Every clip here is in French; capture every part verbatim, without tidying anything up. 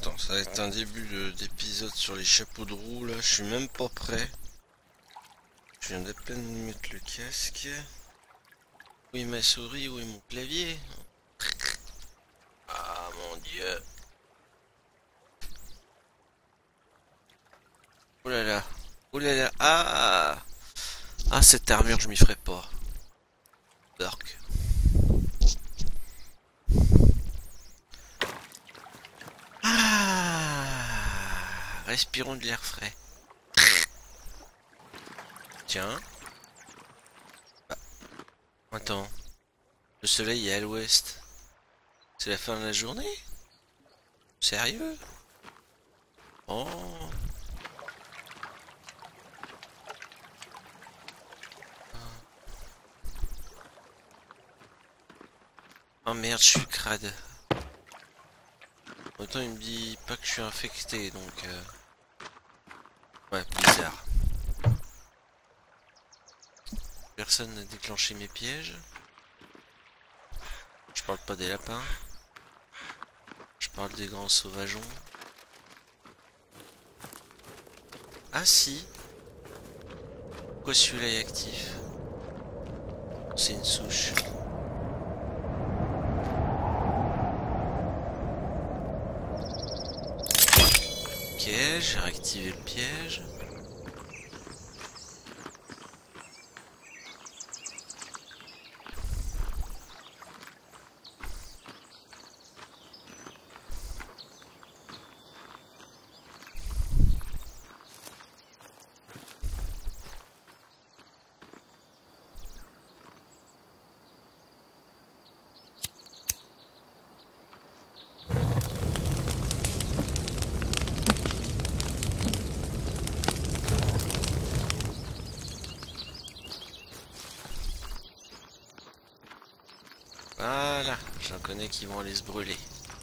Attends, ça va être un début de- d'épisode sur les chapeaux de roue là, je suis même pas prêt. Je viens d'à peine de mettre le casque. Où est ma souris, où est mon clavier? Ah mon dieu. Oh là là. Oh là là. Ah. Ah, cette armure, je m'y ferai pas. Dark. Ah. Respirons de l'air frais. Tiens. Ah, attends. Le soleil est à l'ouest. C'est la fin de la journée? Sérieux? Oh. Oh merde, je suis crade. Autant il me dit pas que je suis infecté, donc... Euh... Ouais, bizarre. Personne n'a déclenché mes pièges. Je parle pas des lapins. Je parle des grands sauvageons. Ah si. Pourquoi celui-là est actif? C'est une souche. Ok, j'ai réactivé le piège. Voilà, j'en connais qui vont aller se brûler.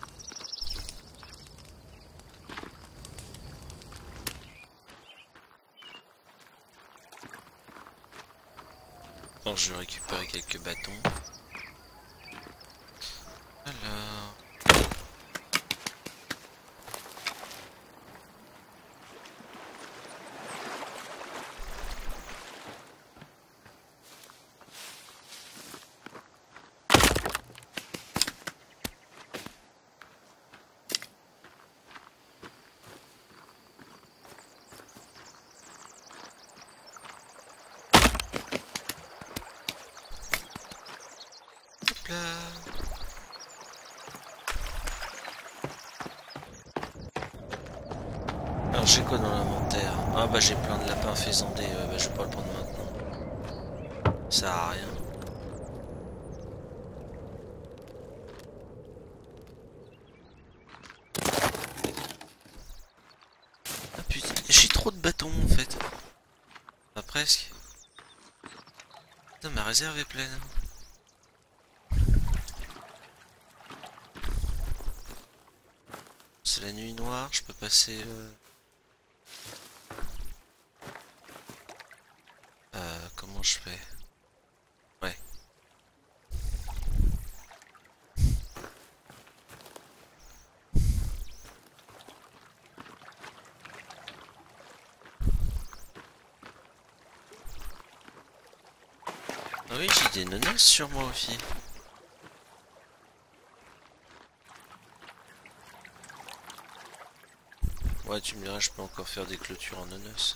Bon, je vais récupérer quelques bâtons. Alors... Hop là. Alors j'ai quoi dans l'inventaire? Ah bah j'ai plein de lapins faisandés, euh, bah, je vais pas le prendre maintenant. Ça sert à rien. Ah putain, j'ai trop de bâtons en fait. Pas presque. Putain, ma réserve est pleine. C'est la nuit noire, je peux passer... Euh... Euh, comment je fais? Ouais. Ah oui, j'ai des nonas sur moi aussi. Ouais, tu me diras, je peux encore faire des clôtures en nonos.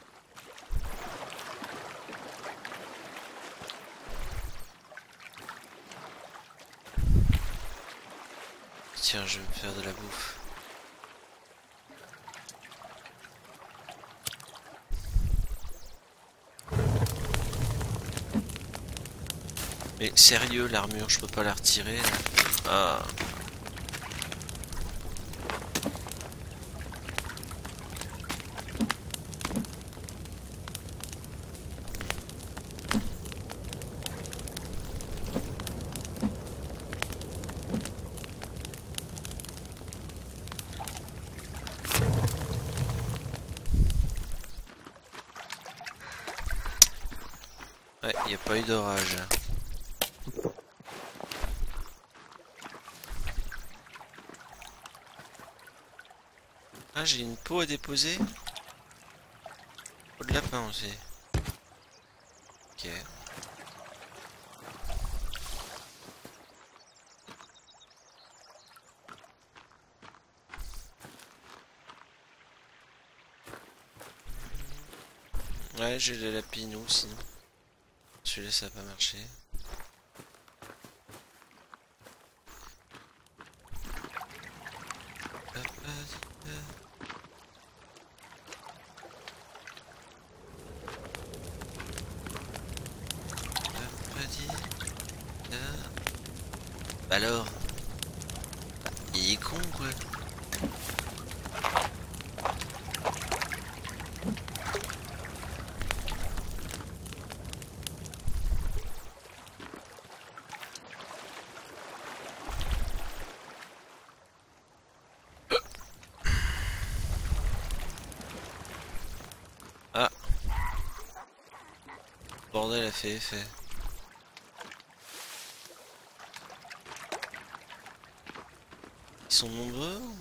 Tiens, je vais me faire de la bouffe. Mais sérieux, l'armure, je peux pas la retirer là. Ah. Ouais, il n'y a pas eu d'orage. Ah, j'ai une peau à déposer. Peau de lapin aussi. Ok. Ouais, j'ai le lapinou sinon. Celui-là, ça n'a pas marché. Alors, il est con quoi. Ah, bordel a fait effet. Ils sont nombreux ou...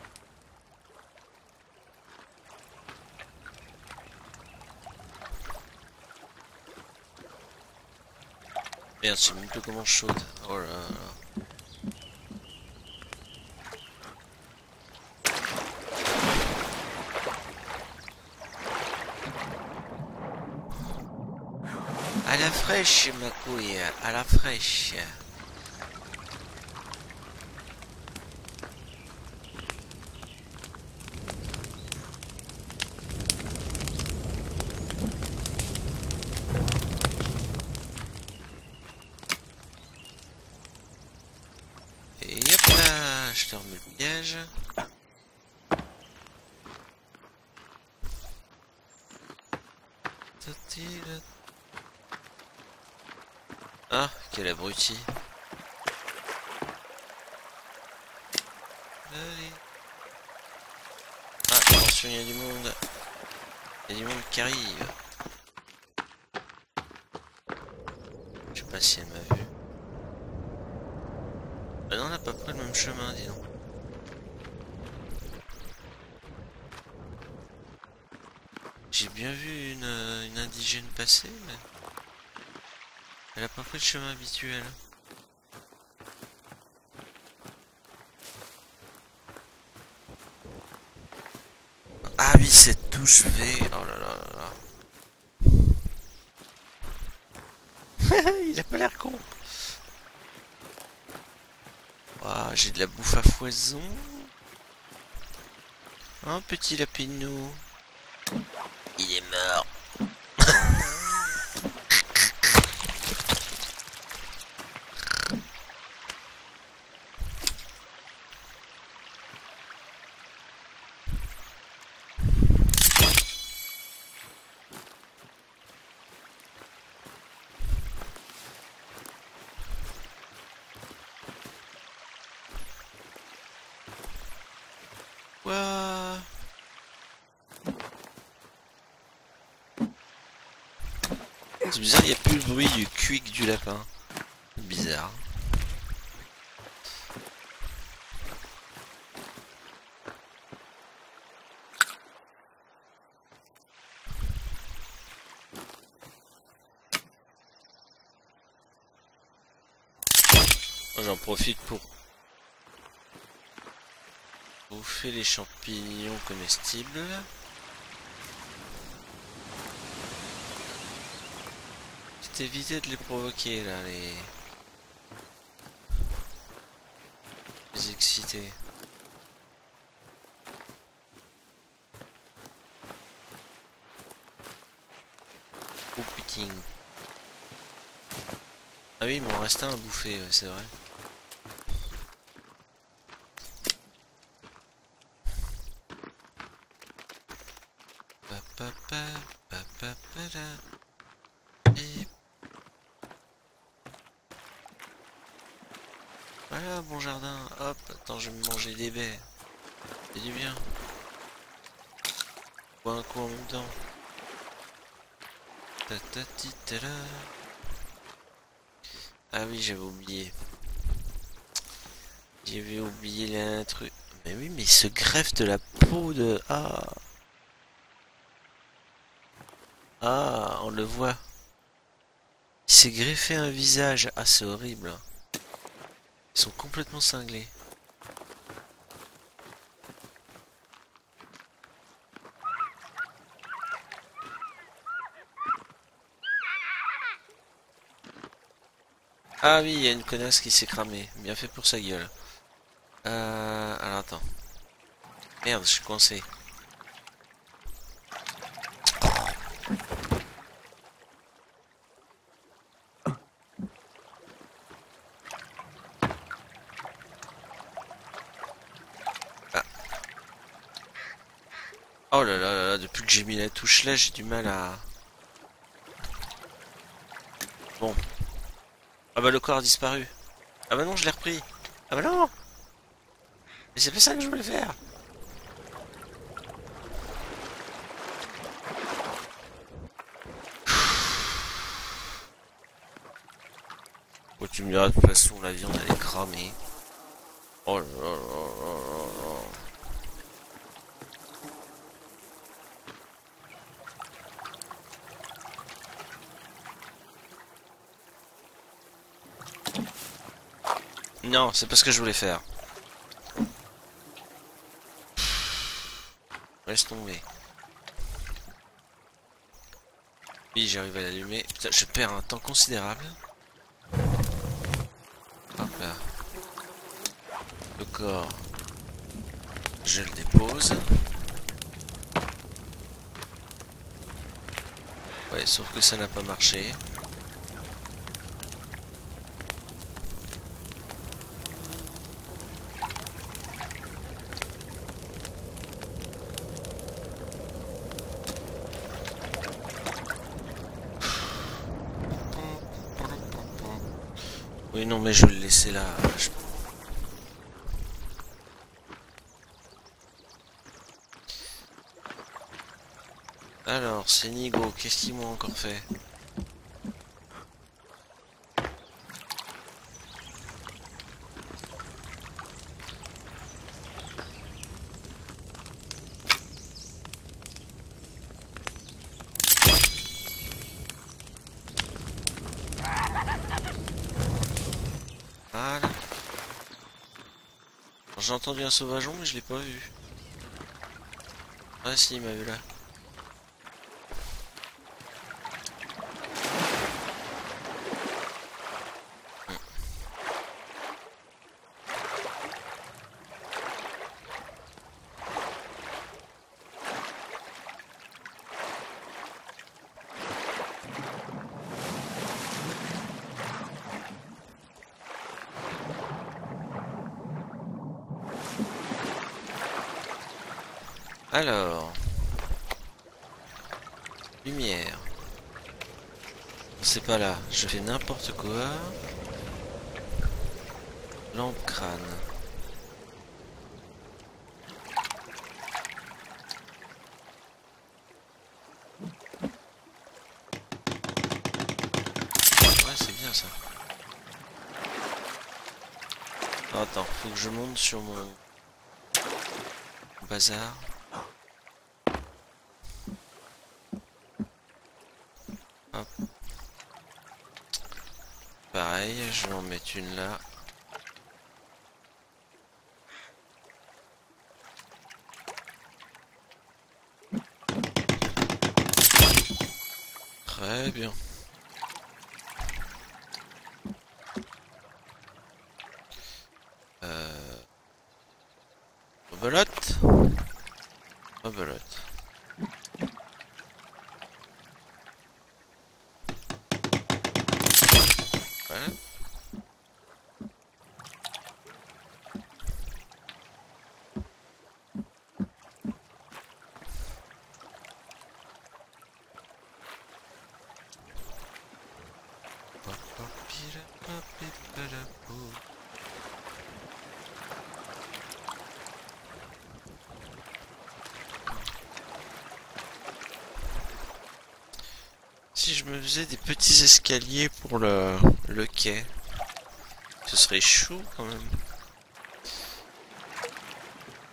Merde, je sais même plus comment je saute. Oh là là. À la fraîche, ma couille, à la fraîche. Et hop là, je te remets le piège. Ah, quel abruti. Allez. Ah, attention, il y a du monde. Il y a du monde qui arrive. Je sais pas si elle m'a vu. Ah non, on n'a pas pris le même chemin, dis donc. J'ai bien vu une, une indigène passer, mais... Elle a pas pris le chemin habituel. Ah oui, cette touche V. Oh là là là là. Il a pas l'air con. Ah, j'ai de la bouffe à foison. Un petit lapinou. Il est mort. Ouah. C'est bizarre, il n'y a plus le bruit du cuic du lapin. Bizarre. J'en profite pour bouffer les champignons comestibles. C'est éviter de les provoquer là, les... les exciter. Oh putain. Ah oui, il m'en reste un à bouffer, ouais, c'est vrai. Et... Voilà, bon jardin. Hop, attends, je vais me manger des baies. C'est du bien. Bois un coup en même temps. Ah oui, j'avais oublié. J'avais oublié l'intrus. Mais oui, mais il se greffe de la peau de... Ah. Ah, on le voit. Il s'est greffé un visage. Ah, c'est horrible. Ils sont complètement cinglés. Ah oui, il y a une connasse qui s'est cramée. Bien fait pour sa gueule. Euh... Alors attends. Merde, je suis coincé. Ah. Oh là là là là, depuis que j'ai mis la touche là, j'ai du mal à... Bon. Ah bah le corps a disparu. Ah bah non, je l'ai repris. Ah bah non. Mais c'est pas ça que je voulais faire. Oh, tu me diras de toute façon, la viande elle est cramée. Oh là là là là là là. Non, c'est pas ce que je voulais faire. Laisse tomber. Oui, j'arrive à l'allumer. Putain, je perds un temps considérable. Hop là. Le corps. Je le dépose. Ouais, sauf que ça n'a pas marché. Oui, non, mais je vais le laisser là. Je... Alors, c'est Nigo. Qu'est-ce qu'ils m'ont encore fait? Voilà. J'ai entendu un sauvageon, mais je l'ai pas vu. Ah si, il m'a vu là. Alors... Lumière. C'est pas là, je fais n'importe quoi. Lampe crâne. Ouais, c'est bien ça. Oh, attends, faut que je monte sur mon bazar. Hop. Pareil, je vais en mettre une là. Très bien. Euh... Rebelote. Rebelote. Voilà. Si je me faisais des petits escaliers pour le, le quai, ce serait chaud quand même.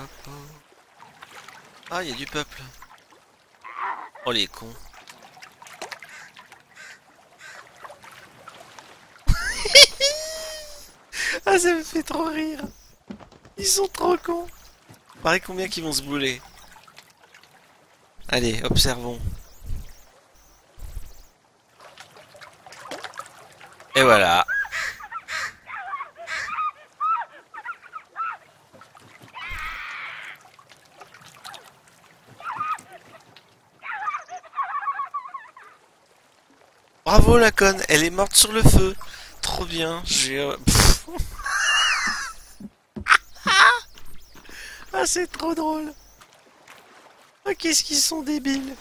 Ah, il y a du peuple. Oh les cons. Ah, ça me fait trop rire. Ils sont trop cons. Pareil combien qu'ils vont se bouler. Allez, observons. Et voilà. Bravo la conne, elle est morte sur le feu. Trop bien, j'ai... euh, Ah, c'est trop drôle. Ah, qu'est-ce qu'ils sont débiles.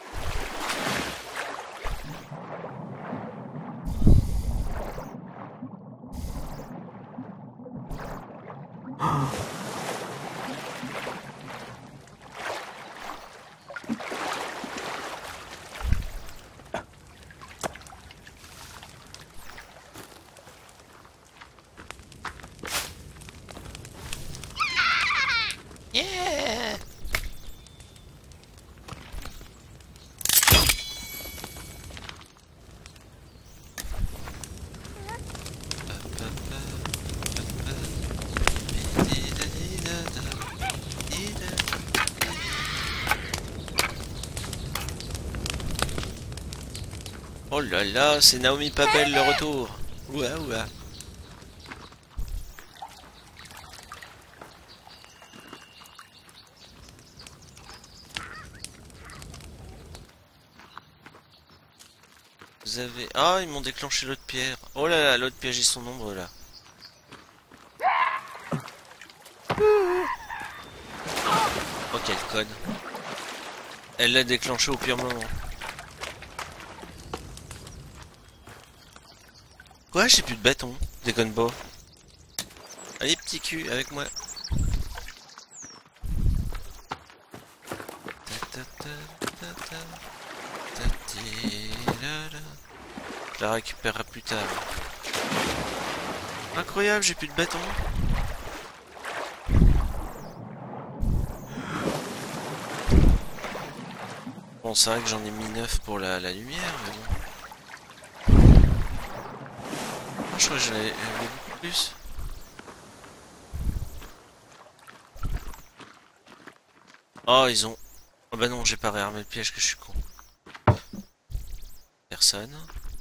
Yeah. Oh là là, c'est Naomi Papel le retour. Ouah ouah. Vous avez... Ah, ils m'ont déclenché l'autre pierre. Oh là là, l'autre piège, ils sont nombreux là. Oh, quelle conne. Elle l'a déclenché au pire moment. Quoi, j'ai plus de bâton. Déconne pas. Allez, petit cul, avec moi. Je la récupérerai plus tard. Incroyable, j'ai plus de bâton. Bon, c'est vrai que j'en ai mis neuf pour la, la lumière, mais bon. Je crois que j'en avais beaucoup plus. Oh, ils ont... Oh bah non, j'ai pas réarmé le piège, que je suis con. Personne.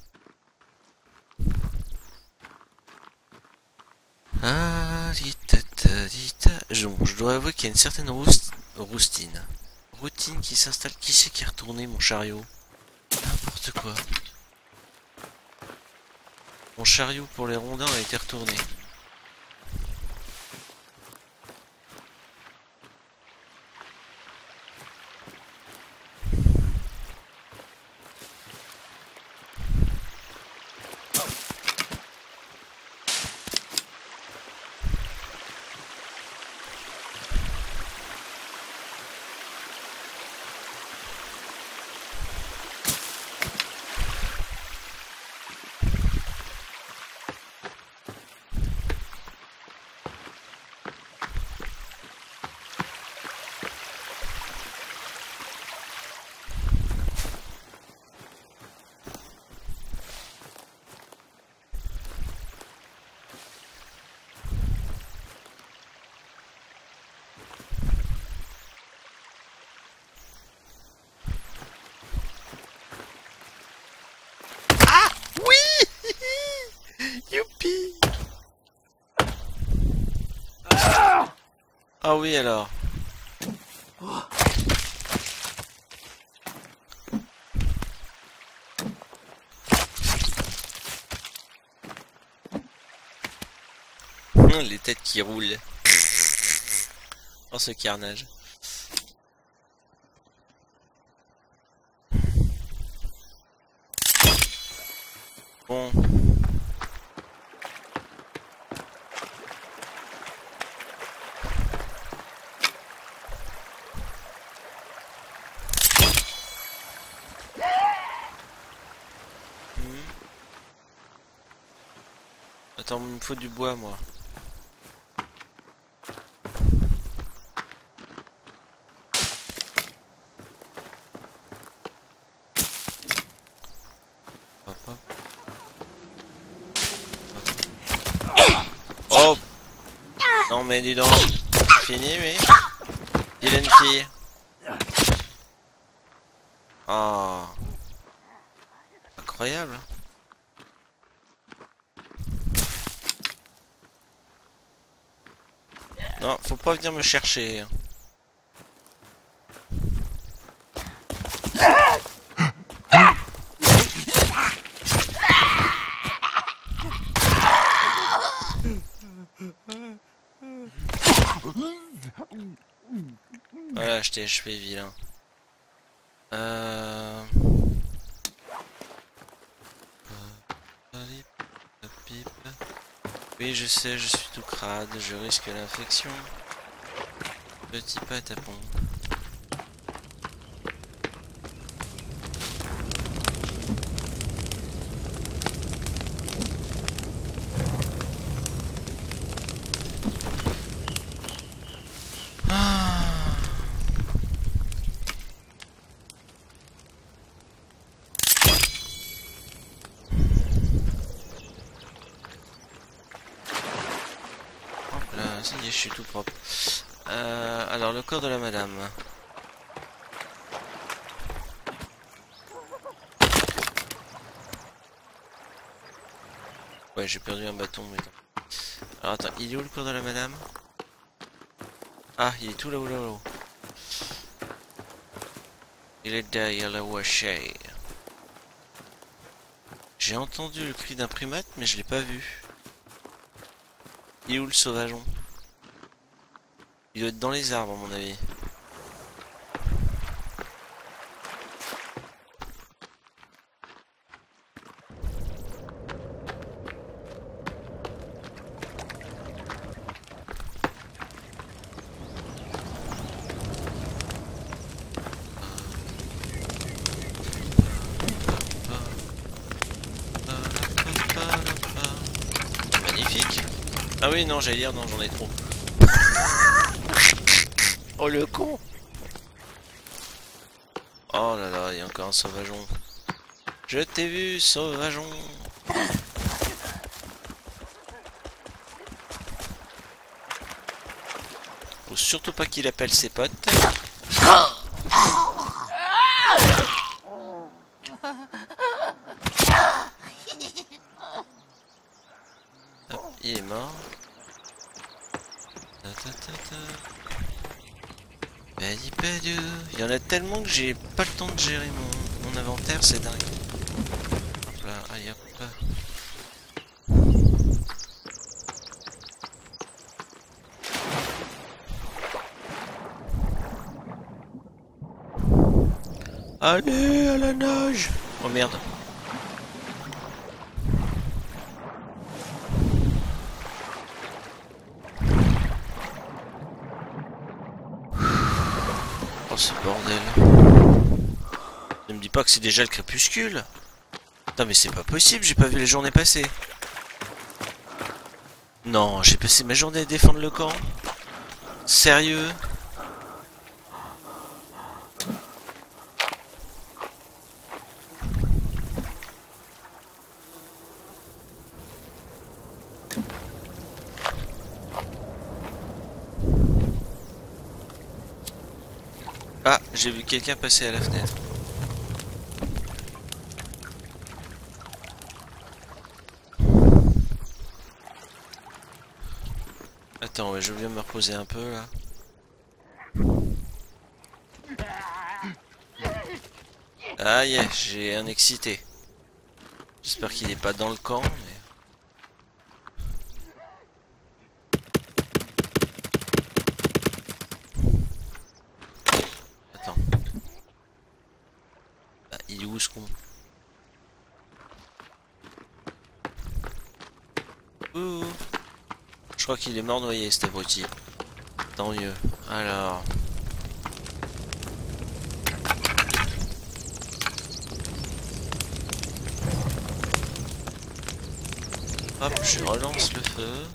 Ah, dita, dita. Je, bon, je dois avouer qu'il y a une certaine roust... roustine. Routine qui s'installe. Qui c'est qui est retourné, mon chariot? N'importe quoi. Mon chariot pour les rondins a été retourné. Youpi! Ah oui alors. Les têtes qui roulent. Oh ce carnage. Bon. Attends, il me faut du bois, moi. Non mais dis donc. Fini mais. Il a une fille. Oh. Incroyable. Non, faut pas venir me chercher. Voilà, je t'ai achevé, vilain. Euh... Oui, je sais, je suis tout crade, je risque l'infection. Petit patapon. Ça y est, je suis tout propre. Euh, alors, le corps de la madame. Ouais, j'ai perdu un bâton, mais... Alors, attends, il est où le corps de la madame? Ah, il est tout là-haut, là-haut. Il est derrière la washée. J'ai entendu le cri d'un primate, mais je l'ai pas vu. Il est où le sauvageon? Il doit être dans les arbres, à mon avis. Magnifique. Ah oui, non, j'allais dire, non, j'en ai trop. Oh le con. Oh là là, il y a encore un sauvageon. Je t'ai vu, sauvageon. Faut surtout pas qu'il appelle ses potes. Hop, il est mort. Ta ta ta ta. Badi badi. Il y en a tellement que j'ai pas le temps de gérer mon, mon inventaire, c'est dingue. Hop là, aïe hop là. Allez, à la nage. Oh merde. Oh ce bordel. Ne me dis pas que c'est déjà le crépuscule. Putain mais c'est pas possible, j'ai pas vu les journées passer. Non, j'ai passé ma journée à défendre le camp. Sérieux? Ah, j'ai vu quelqu'un passer à la fenêtre. Attends, ouais, je viens me reposer un peu là. Ah yeah, j'ai un excité. J'espère qu'il est pas dans le camp, mais... Attends. Ah, il est où ce con? Ouh. Je crois qu'il est mort noyé cet abruti. Tant mieux. Alors... Hop, je relance le feu.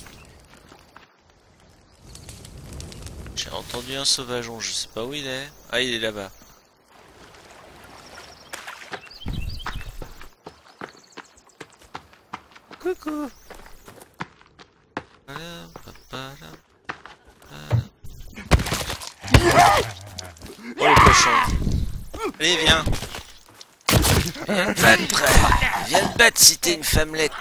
J'ai entendu un sauvageon, je sais pas où il est. Ah, il est là-bas. Coucou. Voilà, papa, là. Oh le cochon. Allez, viens. Viens te battre. Viens te battre si t'es une femmelette.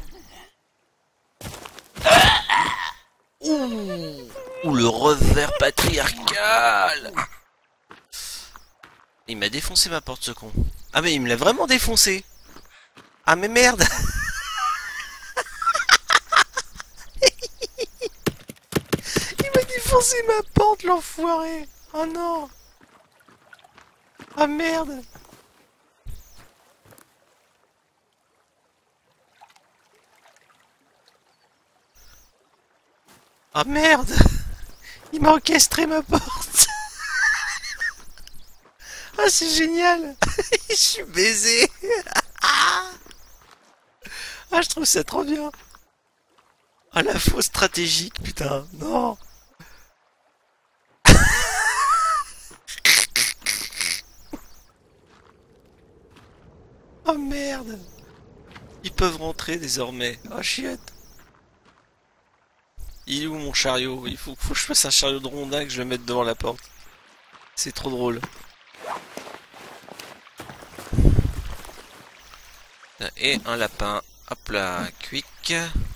Ouh. Ouh, le revers patriarcal. Il m'a défoncé ma porte, ce con. Ah mais il me l'a vraiment défoncé. Ah mais merde. Il m'a défoncé ma porte, l'enfoiré. Oh non. Ah merde. Ah merde. Il m'a orchestré ma porte. Ah c'est génial. Je suis baisé. Ah je trouve ça trop bien. Ah la fausse stratégique, putain. Non. Oh merde. Ils peuvent rentrer désormais. Oh chiotte. Il est où mon chariot? Il faut, faut que je fasse un chariot de rondin que je le mette devant la porte. C'est trop drôle. Et un lapin. Hop là, quick.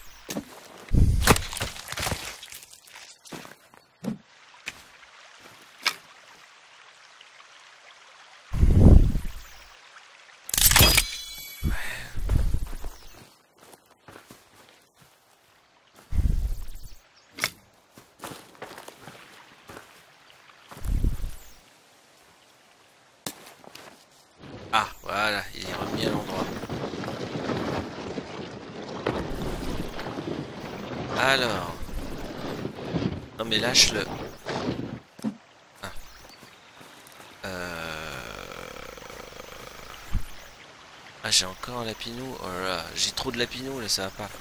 Ah, voilà, il est remis à l'endroit. Alors. Non mais lâche-le. Ah. Euh... Ah, j'ai encore un lapinou. Oh là là, j'ai trop de lapinou là, ça va pas.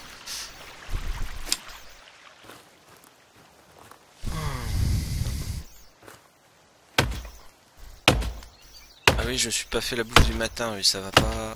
Ah oui, je me suis pas fait la bouffe du matin, oui, ça va pas.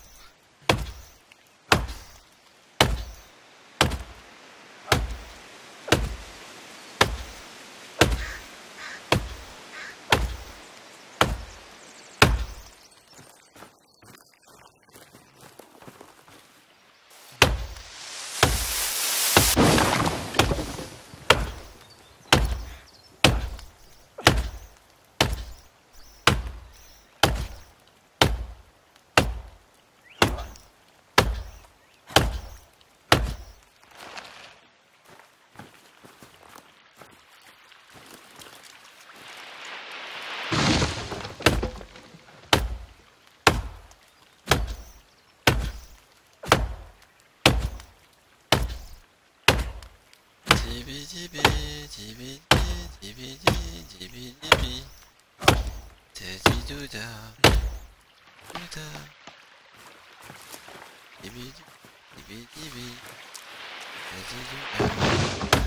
Dibi dibi dibi dibi dibi dibi Teddy douda douda dibi dibi dibi Teddy douda.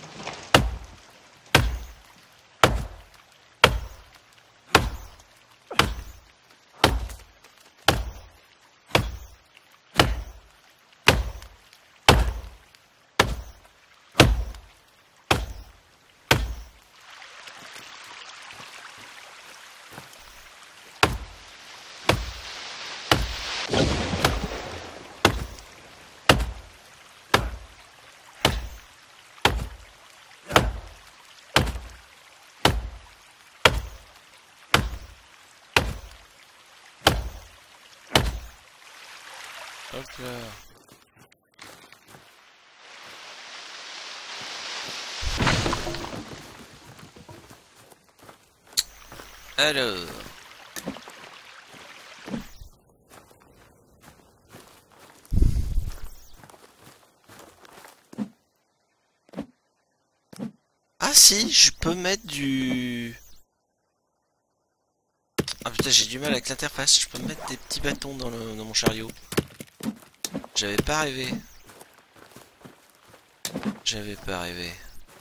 Hop là. Alors. Ah si, je peux mettre du... Ah putain, j'ai du mal avec l'interface. Je peux mettre des petits bâtons dans, le, dans mon chariot. J'avais pas rêvé. J'avais pas rêvé.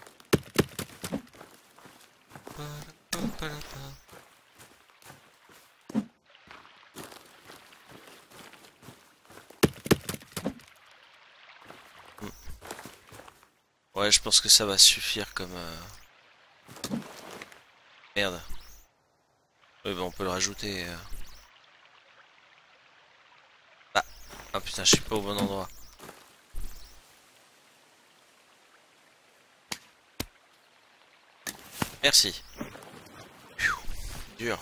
Ouais, je pense que ça va suffire comme... Euh... Merde. Oui, bah on peut le rajouter. euh. Ah, ah putain, je suis pas au bon endroit. Merci. Pfiou, dur.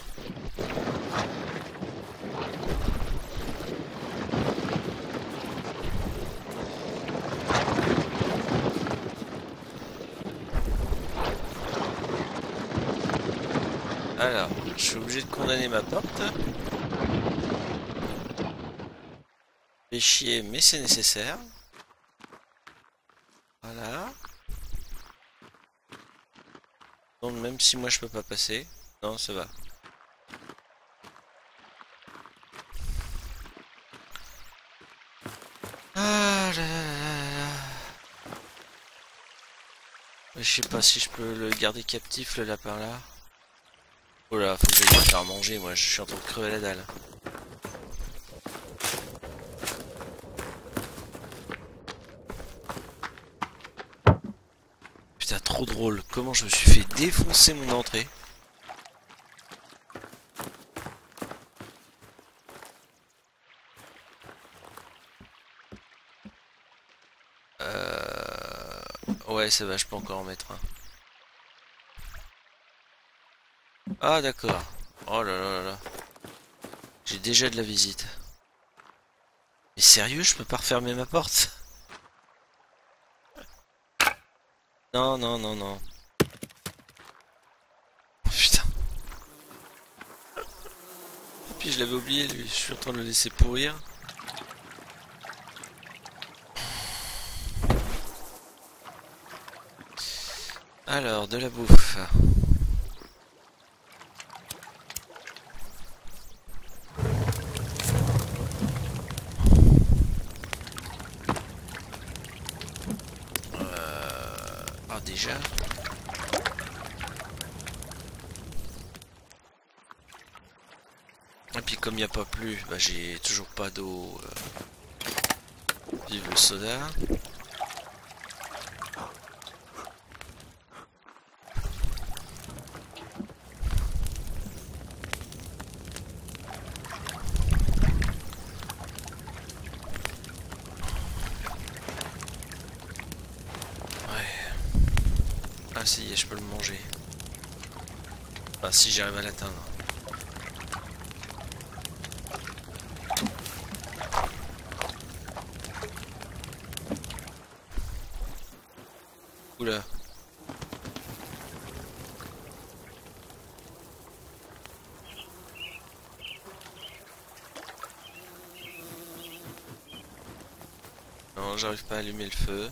Alors, je suis obligé de condamner ma porte. Fait chier, mais c'est nécessaire. Voilà. Donc même si moi je peux pas passer. Non, ça va. Ah là là là là. Je sais pas si je peux le garder captif le lapin là. Oh là, faut que j'aille le faire manger, moi je suis en train de crever la dalle. Putain, trop drôle, comment je me suis fait défoncer mon entrée. Euh... Ouais, ça va, je peux encore en mettre un. Ah d'accord. Oh là là là là. J'ai déjà de la visite. Mais sérieux, je peux pas refermer ma porte? Non, non, non, non. Putain. Et puis je l'avais oublié, lui. Je suis en train de le laisser pourrir. Alors, de la bouffe. Euh... Ah, déjà. Et puis comme il n'y a pas plu, bah, j'ai toujours pas d'eau. Euh... Vive le soda. Ah si, je peux le manger. Enfin si j'arrive à l'atteindre. Oula. Non, j'arrive pas à allumer le feu.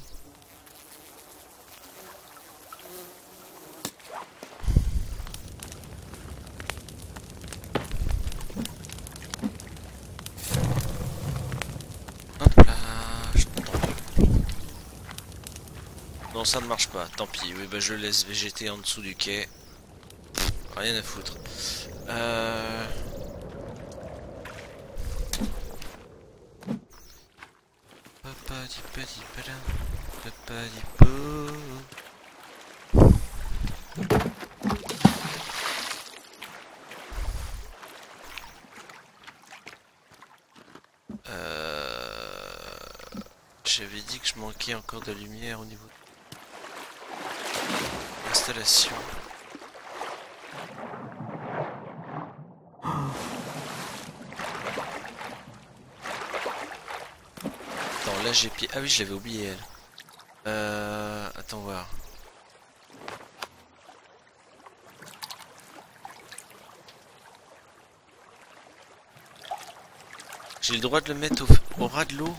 Hop là, je tombe. Non, ça ne marche pas, tant pis. Oui, bah je le laisse végéter en dessous du quai. Rien à foutre. Euh... Papa dit petit palin. Papa dit po. Euh... J'avais dit que je manquais encore de lumière au niveau de l'installation. Attends, là j'ai pied. Ah oui, je l'avais oublié elle. Euh... Attends voir. J'ai le droit de le mettre au, au ras de l'eau.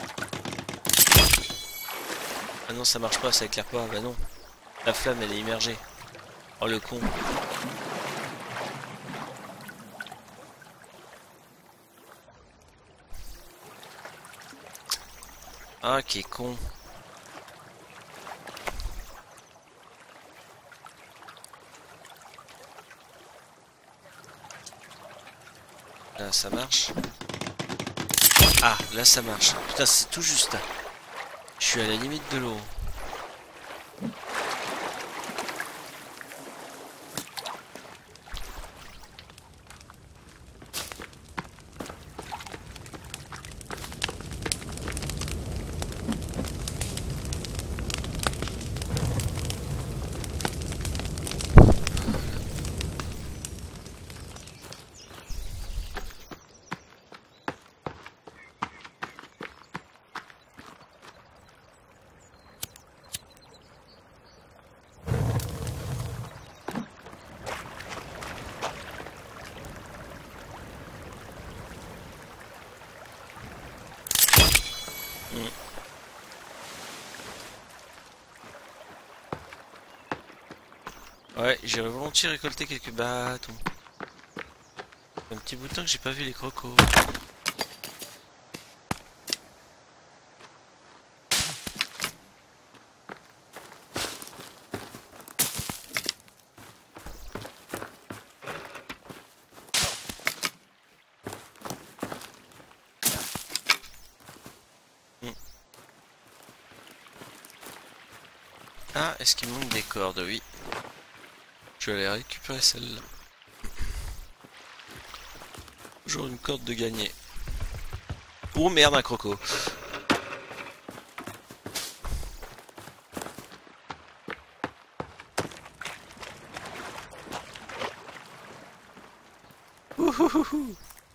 Ah non, ça marche pas, ça éclaire pas. Bah non. La flamme, elle est immergée. Oh le con. Ah, qui est con. Là, ça marche. Ah, là, ça marche. Putain, c'est tout juste là. Je suis à la limite de l'eau. Mm. Ouais, j'irais volontiers récolter quelques bâtons. Un petit bout de temps que j'ai pas vu les crocos. Mm. Ah, est-ce qu'il me manque des cordes? Oui. Je vais aller récupérer celle-là. Toujours une corde de gagner. Oh merde, un croco. Ouhouhou.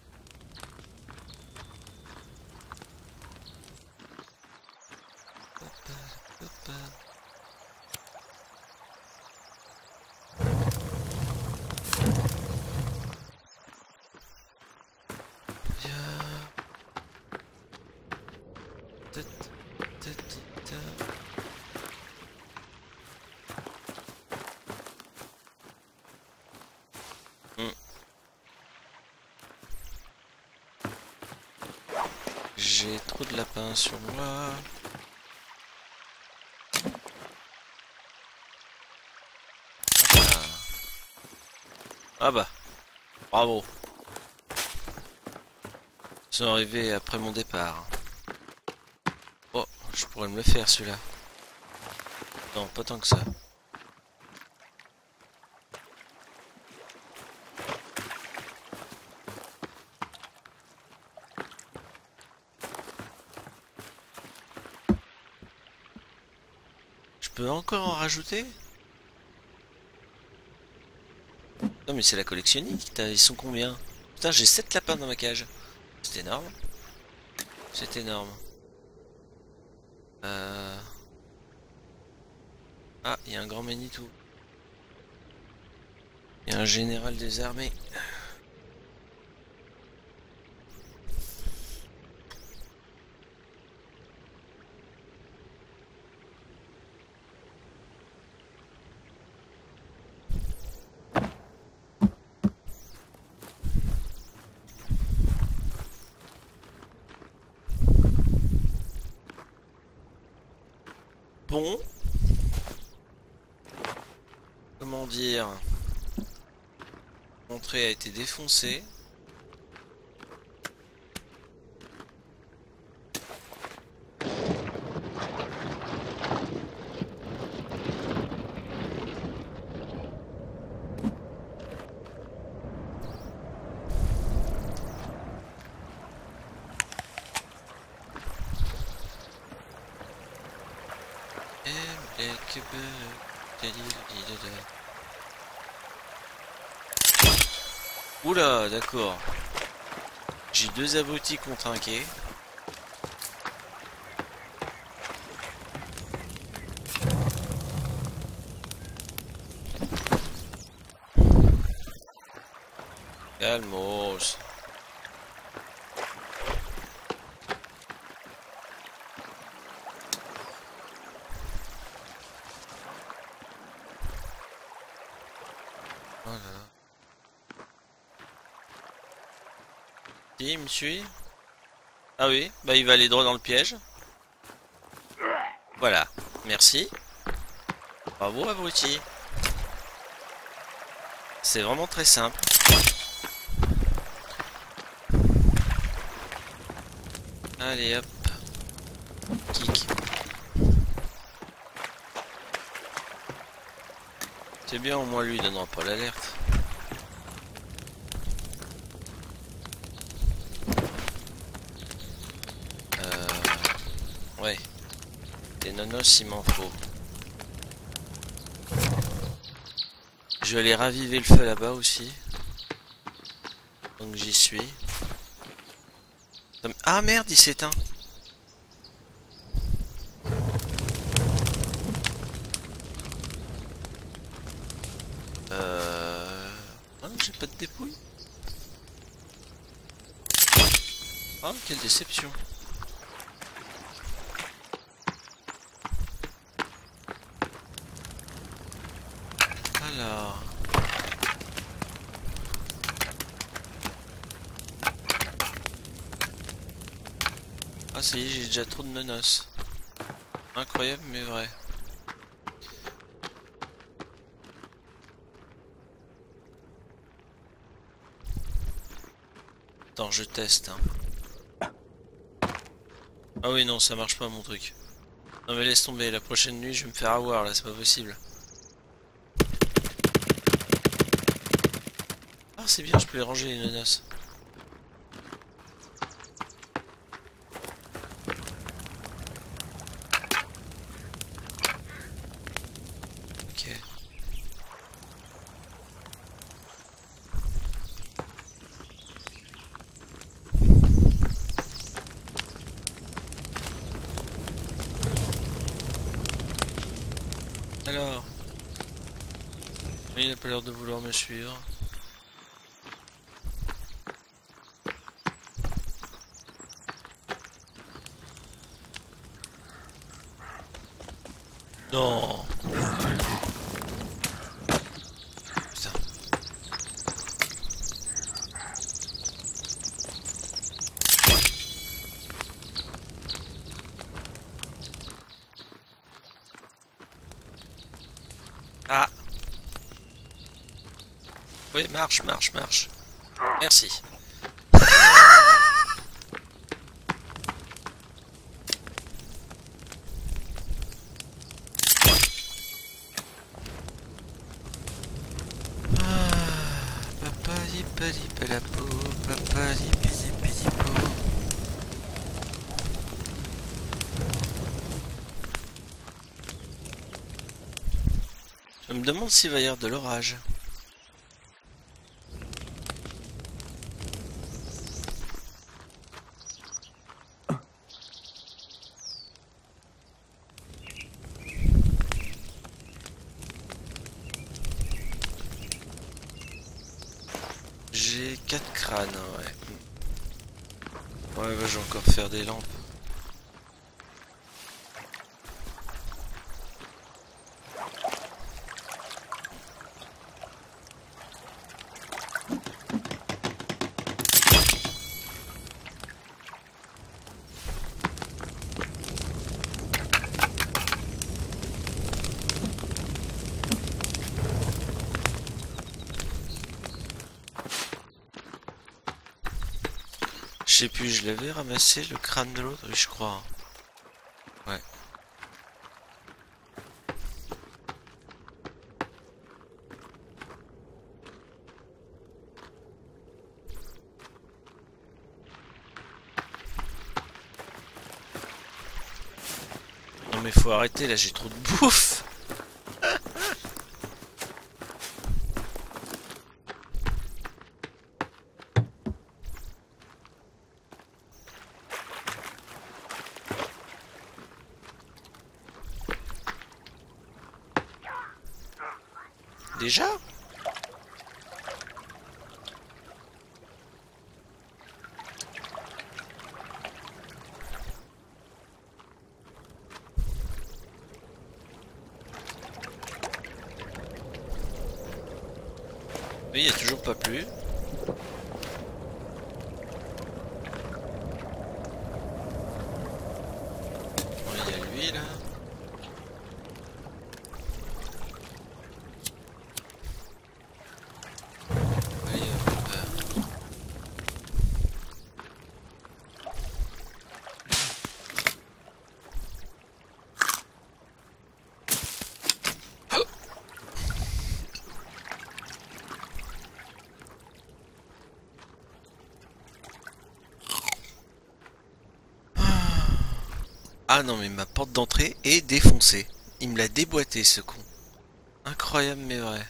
Hmm. J'ai trop de lapins sur moi. Ah bah, bravo. Ils sont arrivés après mon départ. Oh, je pourrais me le faire celui-là. Non, pas tant que ça. Je peux encore en rajouter? Non mais c'est la collectionniste, ils sont combien? Putain, j'ai sept lapins dans ma cage. C'est énorme. C'est énorme. Euh... Ah, il y a un grand Manitou. Il y a un général des armées. Bon. Comment dire? L'entrée a été défoncée. Oula, d'accord. J'ai deux abrutis contre un quai. Calmos. Oh là là. Si, il me suit. Ah oui, bah il va aller droit dans le piège. Voilà, merci. Bravo abruti. C'est vraiment très simple. Allez hop. Kick. C'est bien, au moins lui il donnera pas l'alerte. Euh... Ouais. Des nonos il m'en faut. Je vais aller raviver le feu là-bas aussi. Donc j'y suis. Ah merde, il s'éteint. Euh... Ah non, j'ai pas de dépouille. Ah, quelle déception. Alors... Ah ça y est, j'ai déjà trop de menaces. Incroyable mais vrai. Attends, je teste. Hein. Ah oui, non, ça marche pas mon truc. Non mais laisse tomber, la prochaine nuit je vais me faire avoir là, c'est pas possible. Ah c'est bien, je peux les ranger les menaces. Ok. Alors, il a pas l'air de vouloir me suivre. Non. Putain. Ah. Oui, marche, marche, marche. Merci. Je me demande s'il va y avoir de l'orage. J'ai quatre crânes, ouais. Ouais, bah, je vais encore faire des lampes. Je sais plus, je l'avais ramassé le crâne de l'autre, oui je crois. Ouais. Non mais faut arrêter là, j'ai trop de bouffe. Déjà? Oui, il n'y a toujours pas plu. Bon, il y a lui là. Allez, hop. Ah non mais ma porte d'entrée est défoncée. Il me l'a déboîté ce con. Incroyable mais vrai.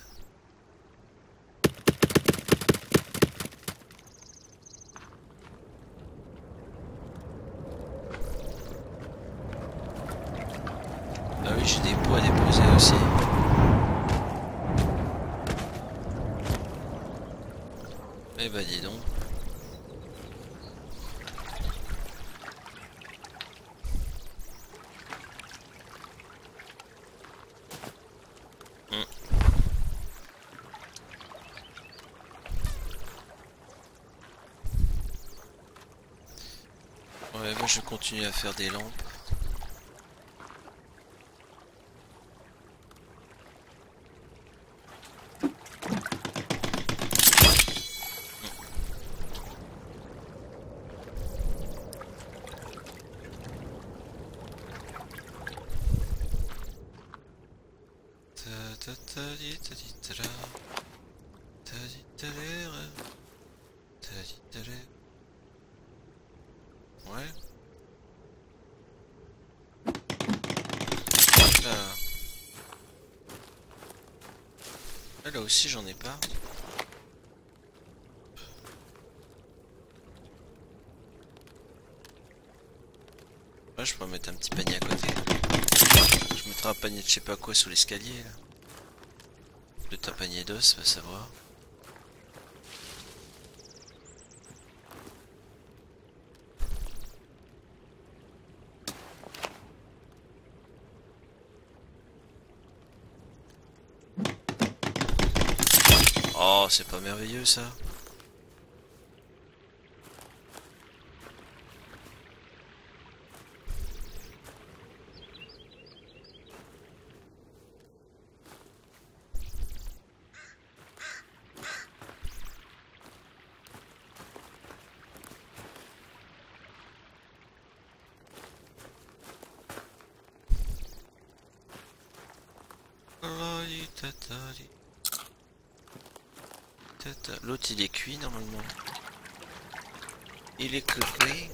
Ah oui, j'ai des pots à déposer aussi. Eh bah dis donc. Moi je continue à faire des lampes. Ouais. Là. Là aussi j'en ai pas. Ouais, je peux mettre un petit panier à côté. Je mettrai un panier de je sais pas quoi sous l'escalier là. Peut-être un panier d'os, va savoir. Oh, c'est pas merveilleux ça. L'autre il est cuit normalement. Il est cuit.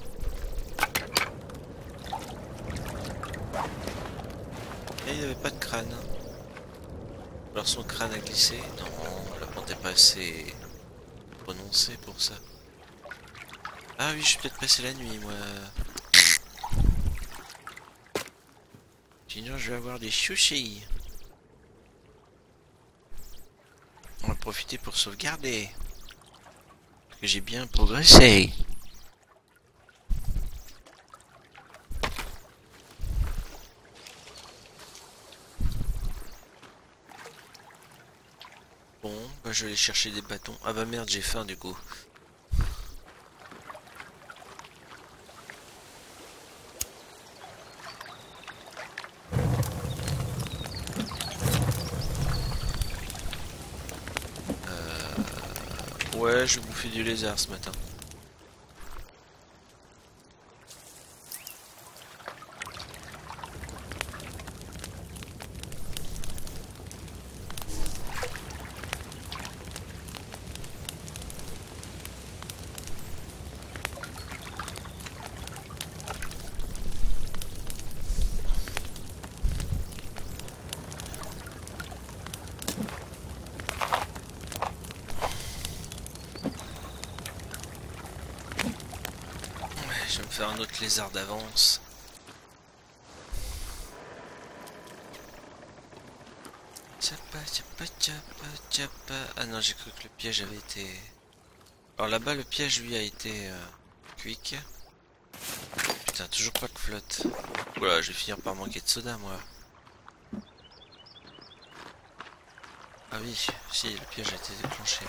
Et il avait pas de crâne. Alors son crâne a glissé. Non, la pente est pas assez prononcée pour ça. Ah oui, je suis peut-être passé la nuit moi. Sinon je vais avoir des sushis. On va profiter pour sauvegarder. Parce que j'ai bien progressé. Bon, bah je vais aller chercher des bâtons. Ah bah merde, j'ai faim du coup. Ouais, je vais bouffer du lézard ce matin. Je vais me faire un autre lézard d'avance. Ah non, j'ai cru que le piège avait été... Alors là-bas, le piège, lui, a été euh, quick. Putain, toujours pas de flotte. Voilà, je vais finir par manquer de soda, moi. Ah oui, si, le piège a été déclenché.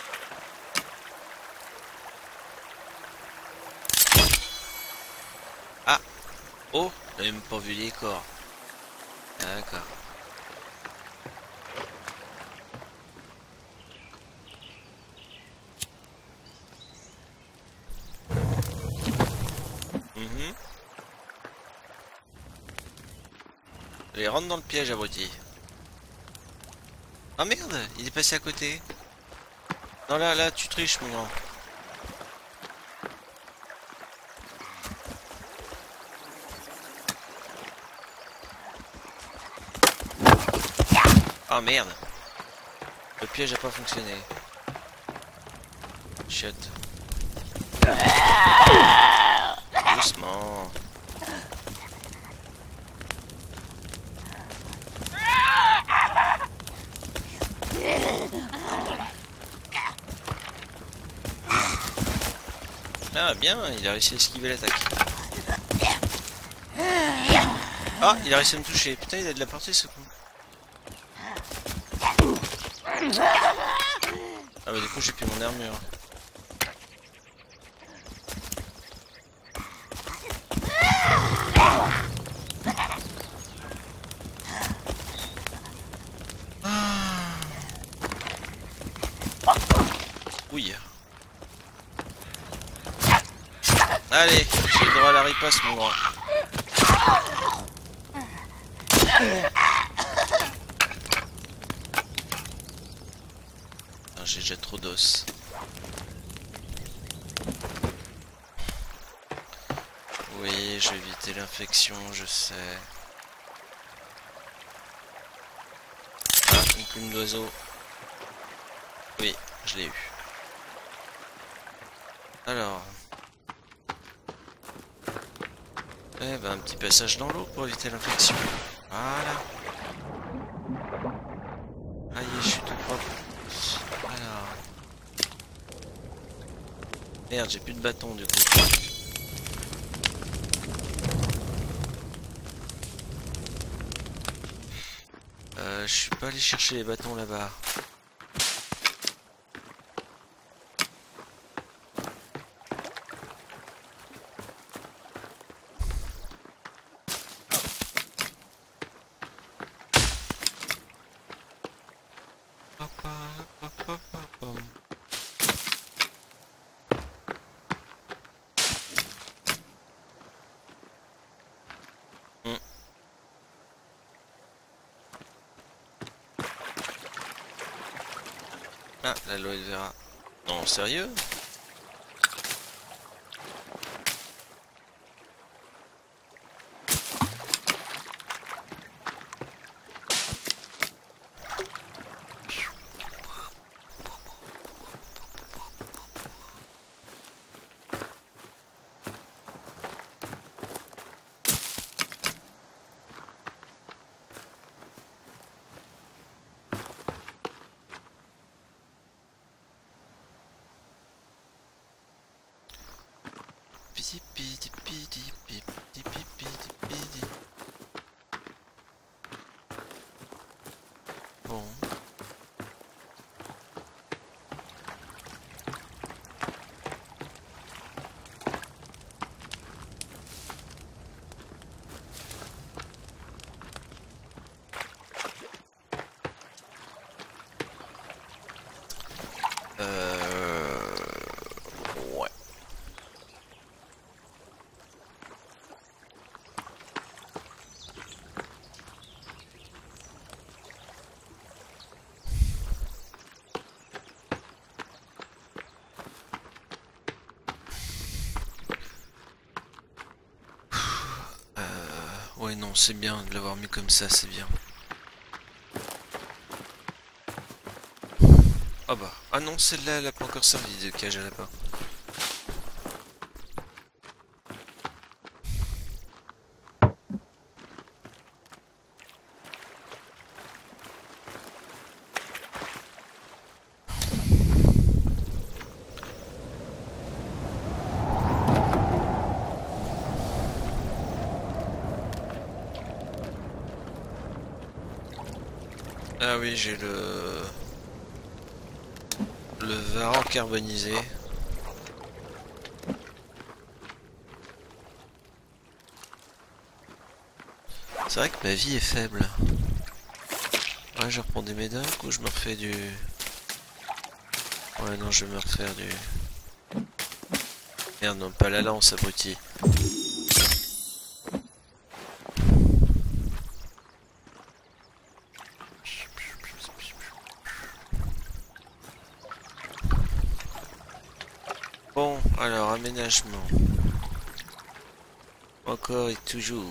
Ah! Oh! J'avais même pas vu les corps. D'accord. Mm-hmm. Allez, rentre dans le piège, abruti. Ah merde, il est passé à côté. Non, là, là, tu triches, mon grand. Ah merde. Le piège a pas fonctionné. Shit. Doucement. Ah bien, il a réussi à esquiver l'attaque. Ah, il a réussi à me toucher. Putain, il a de la portée ce coup. Ah bah du coup j'ai plus mon armure. Allez, j'ai le droit à la riposte, mon grand. J'ai déjà trop d'os. Oui, je vais éviter l'infection, je sais. Ah, une plume d'oiseau. Oui, je l'ai eu. Alors. Eh ben, un petit passage dans l'eau pour éviter l'infection. Voilà. Aïe, je suis tout propre. Alors. Merde, j'ai plus de bâton du coup. Euh, je suis pas allé chercher les bâtons là-bas. Ah, l'aloe vera. Non, sérieux? Pidi pidi pidi pidi pidi pidi. Bon. Euh... Ouais. Euh... Ouais, non, c'est bien de l'avoir mis comme ça, c'est bien. Ah bah, ah non, celle-là, elle a pas encore servi de cage à lapin. Ah oui, j'ai le... le varan carbonisé. C'est vrai que ma vie est faible. Ouais, je reprends des médocs ou je me refais du... Ouais, non, je vais me refaire du... Merde, non, pas la lance, abruti. Bon, alors, aménagement. Encore et toujours.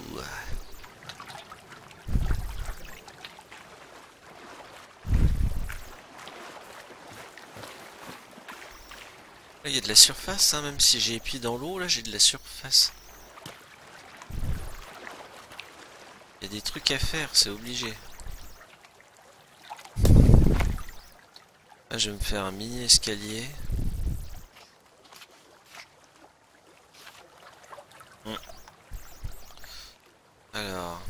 Il y a de la surface, hein, même si j'ai les pieds dans l'eau, là j'ai de la surface. Il y a des trucs à faire, c'est obligé. Là je vais me faire un mini escalier. Hum. Alors...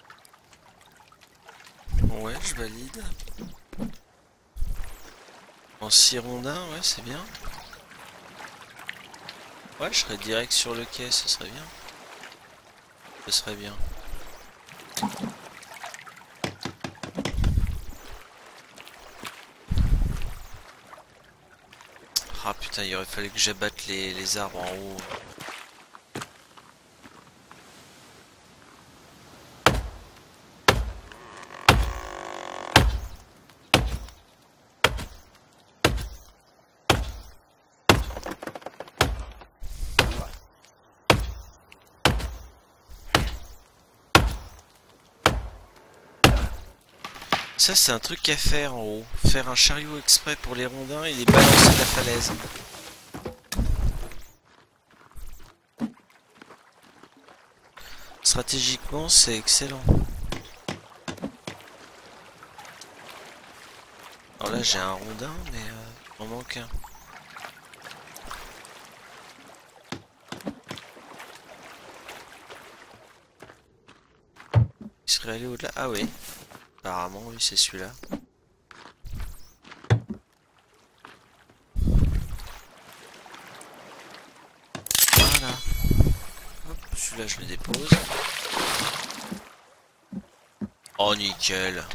Ouais, je valide. En six rondins, ouais, c'est bien. Ouais, je serais direct sur le quai, ce serait bien. Ce serait bien. Ah putain, il aurait fallu que j'abatte les, les arbres en haut. Ça, c'est un truc à faire en haut. Faire un chariot exprès pour les rondins et les balancer de la falaise. Stratégiquement, c'est excellent. Alors là, j'ai un rondin, mais euh, il m'en manque un. Il serait allé au-delà. Ah oui. Apparemment, oui, c'est celui-là. Voilà. Hop, celui-là, je le dépose. Oh, nickel.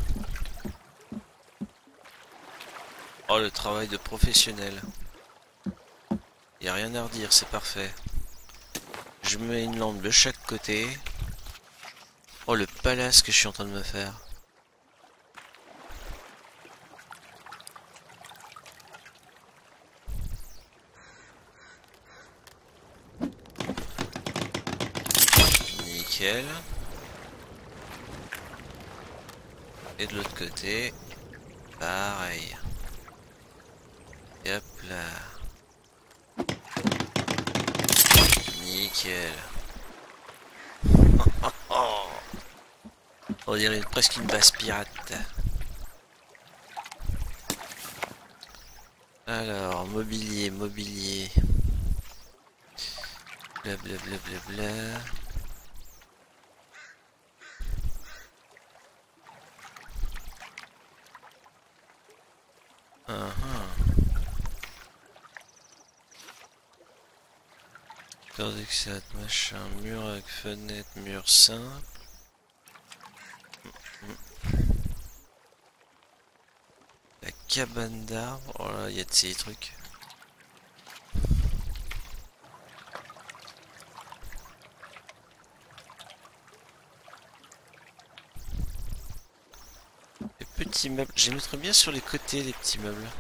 Oh, le travail de professionnel. Y a rien à redire, c'est parfait. Je mets une lampe de chaque côté. Oh, le palace que je suis en train de me faire. Nickel. Et de l'autre côté, pareil. Et hop là. Nickel. Oh, oh. On dirait presque une base pirate. Alors, mobilier, mobilier. Blablabla. Bla, bla, bla. Uh -huh. Corde exat, machin, mur avec fenêtre, mur simple. La cabane d'arbres, oh là, il y a de ces trucs. Les petits meubles, je les mettrais bien sur les côtés, les petits meubles.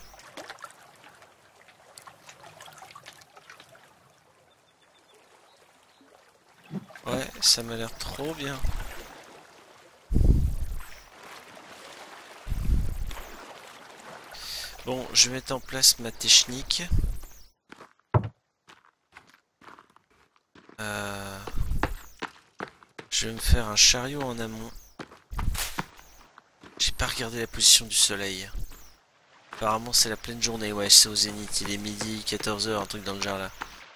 Ouais, ça m'a l'air trop bien. Bon, je vais mettre en place ma technique. Euh, je vais me faire un chariot en amont. J'ai pas regardé la position du soleil. Apparemment c'est la pleine journée, ouais c'est au zénith, il est midi, quatorze heures, un truc dans le genre là.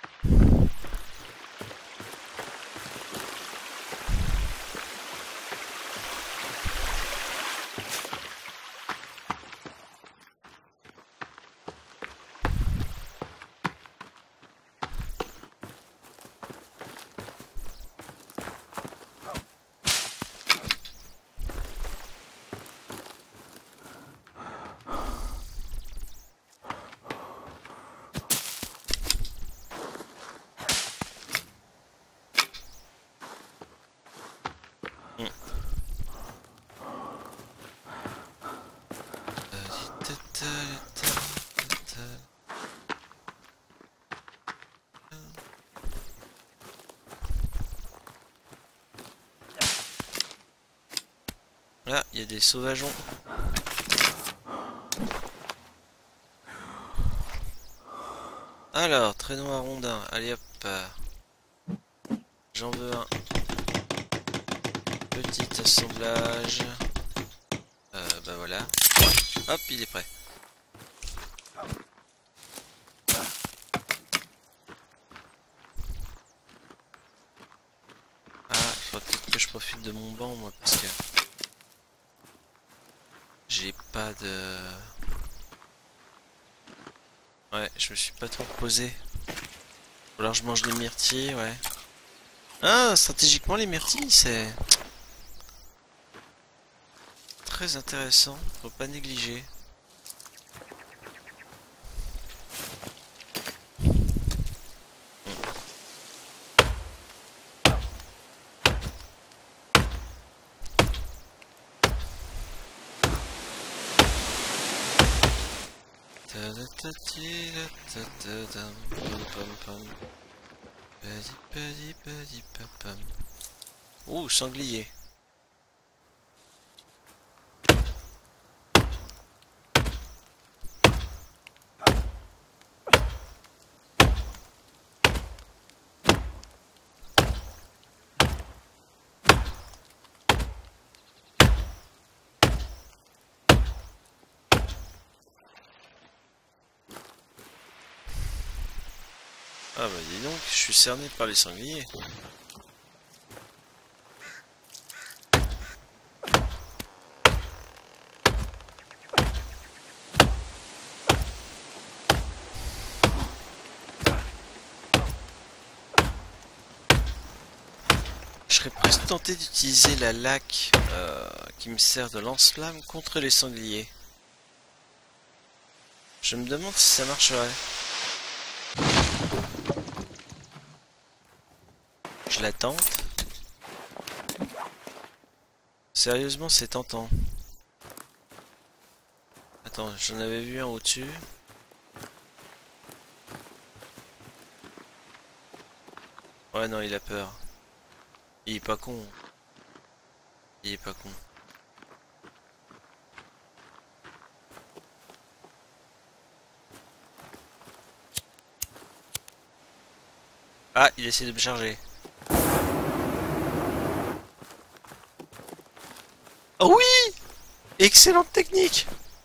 Là, il y a des sauvageons. Alors, traîneau à rondin. Allez hop. J'en veux un. Petit assemblage. Euh, bah voilà. Hop, il est prêt. Ah, il faudrait peut-être que je profite de mon banc, moi, parce que... j'ai pas de... Ouais, je me suis pas trop reposé. Ou alors je mange des myrtilles, ouais. Ah, stratégiquement les myrtilles, c'est très intéressant, faut pas négliger. Ouh, sanglier. Ah bah dis donc, je suis cerné par les sangliers. Je serais presque tenté d'utiliser la laque euh, qui me sert de lance-flamme contre les sangliers. Je me demande si ça marcherait. Je la tente. Sérieusement, c'est tentant. Attends, j'en avais vu un au-dessus. Ouais, non, il a peur. Il est pas con. Il est pas con. Ah, il essaie de me charger. Oh oui! Excellente technique!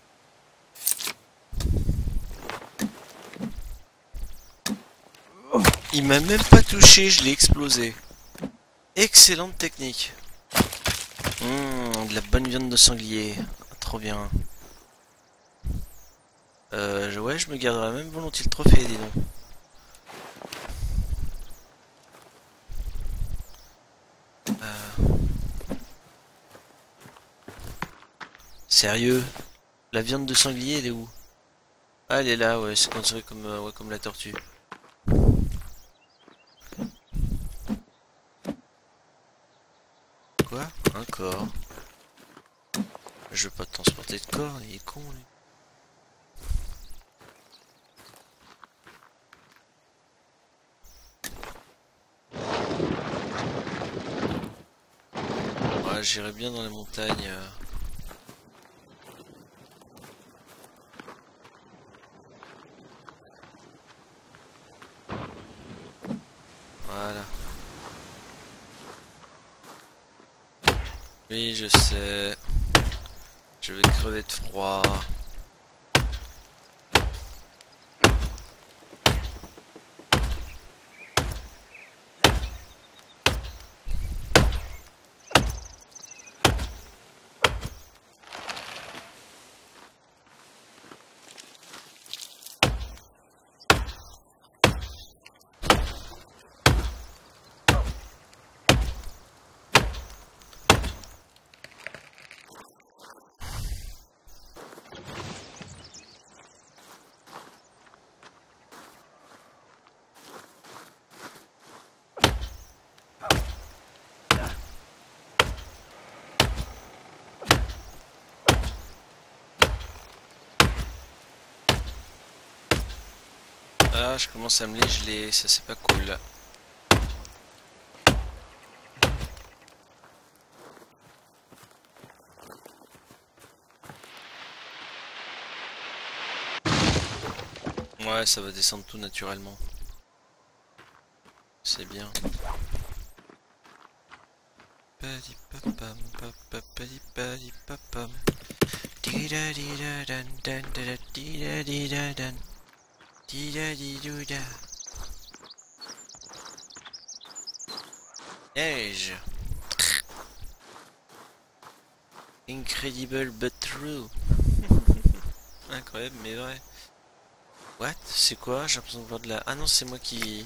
Il m'a même pas touché, je l'ai explosé. Excellente technique. Mmh, de la bonne viande de sanglier. Ah, trop bien. Euh, je- ouais, je me garderai même volontiers le trophée, dis donc. Euh... Sérieux? La viande de sanglier, elle est où? Ah, elle est là, ouais, c'est considéré comme, euh, ouais, comme la tortue. Quoi? Un corps. Je veux pas transporter de corps, il est con, lui. Ouais, j'irai bien dans les montagnes. euh. Voilà. Oui, je sais. Je vais crever de froid. Ah, je commence à me les geler, ça c'est pas cool. Ouais, ça va descendre tout naturellement. C'est bien. Padipapam, papapadipadipapam. Dida-dida-dan, dan-dada, dida-dida-dan. Dida-di-dou-da. Neige. Incredible but true. Incroyable mais vrai. What? C'est quoi? J'ai l'impression de voir de la... Ah non, c'est moi qui...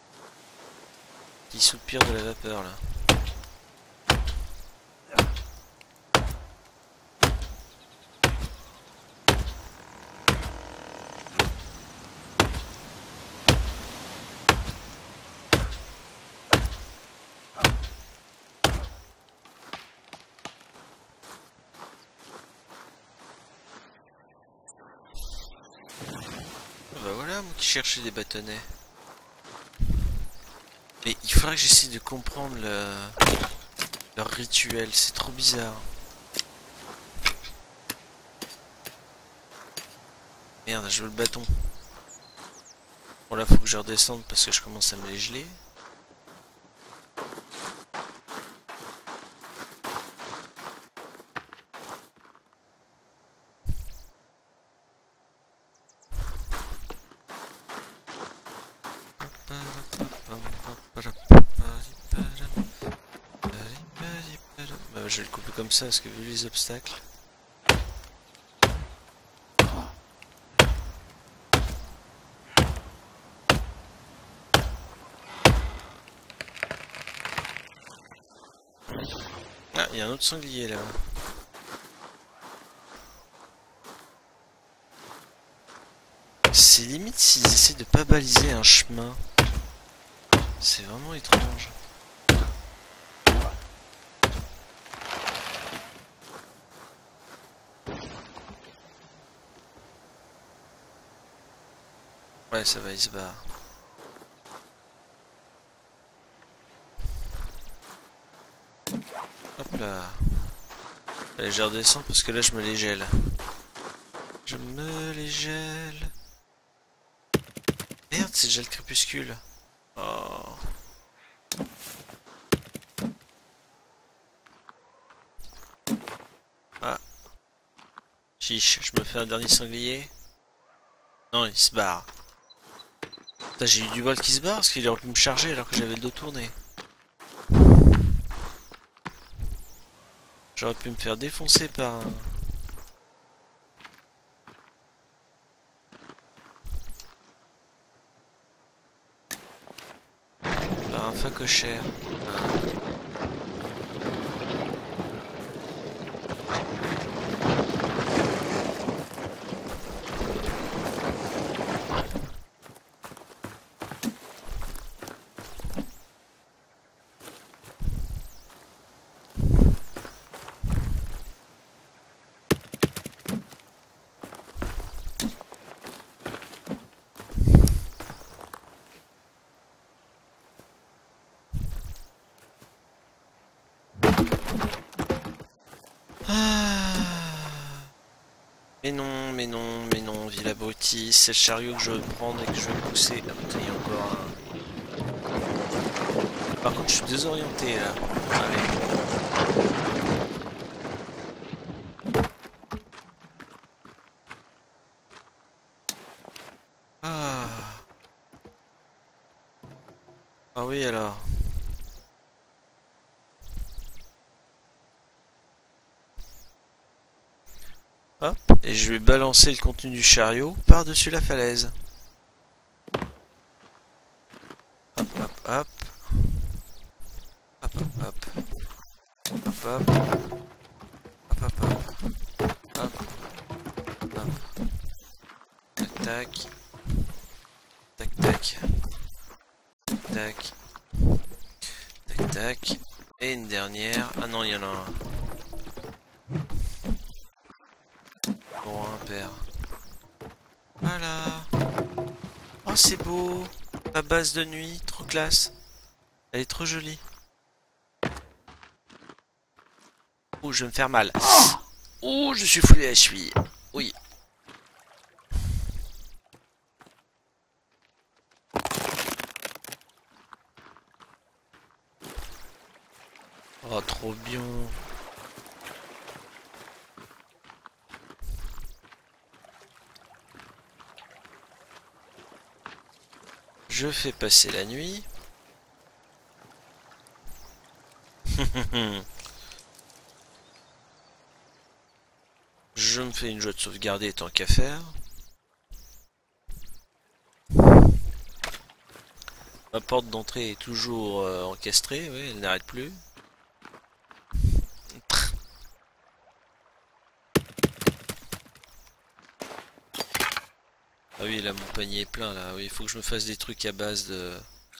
qui soupire de la vapeur là. Bah voilà, moi qui cherchais des bâtonnets. Mais il faudrait que j'essaie de comprendre le... leur rituel, c'est trop bizarre. Merde, je veux le bâton. Bon là faut que je redescende parce que je commence à me les geler. Bah, je vais le couper comme ça parce que vu les obstacles. Ah, il y a un autre sanglier là. C'est limite s'ils essaient de pas baliser un chemin. C'est vraiment étrange. Ouais, ça va, il se barre. Hop là. Allez, je redescends parce que là, je me les gèle. Je me les gèle. Merde, c'est déjà le crépuscule. Oh. Ah. Chiche, je me fais un dernier sanglier. Non, il se barre. J'ai eu du bol qui se barre parce qu'il aurait pu me charger alors que j'avais le dos tourné. J'aurais pu me faire défoncer par un... par un facochère. Ah. Mais non, mais non, mais non, ville abrutie, c'est le chariot que je veux prendre et que je veux pousser. Ah putain, il y a encore un... Par contre, je suis désorienté là. Allez. Ah. Ah oui alors. Hop, et je vais balancer le contenu du chariot par-dessus la falaise. Hop, hop, hop. Hop, hop, hop. Hop, hop. Hop, hop, hop. Hop. Hop. Tac, tac. Tac, tac. Tac. Tac, tac. Et une dernière. Ah non, il y en a un. Bon, un père. Voilà. Oh, c'est beau. La base de nuit, trop classe. Elle est trop jolie. Ouh, je vais me faire mal. Ouh, je suis foulé à la cheville. Oui. Oh, trop bien. Je fais passer la nuit. Je me fais une joie de sauvegarder tant qu'à faire. Ma porte d'entrée est toujours euh, encastrée, oui, elle n'arrête plus. Ah oui, là mon panier est plein là, oui, il faut que je me fasse des trucs à base de...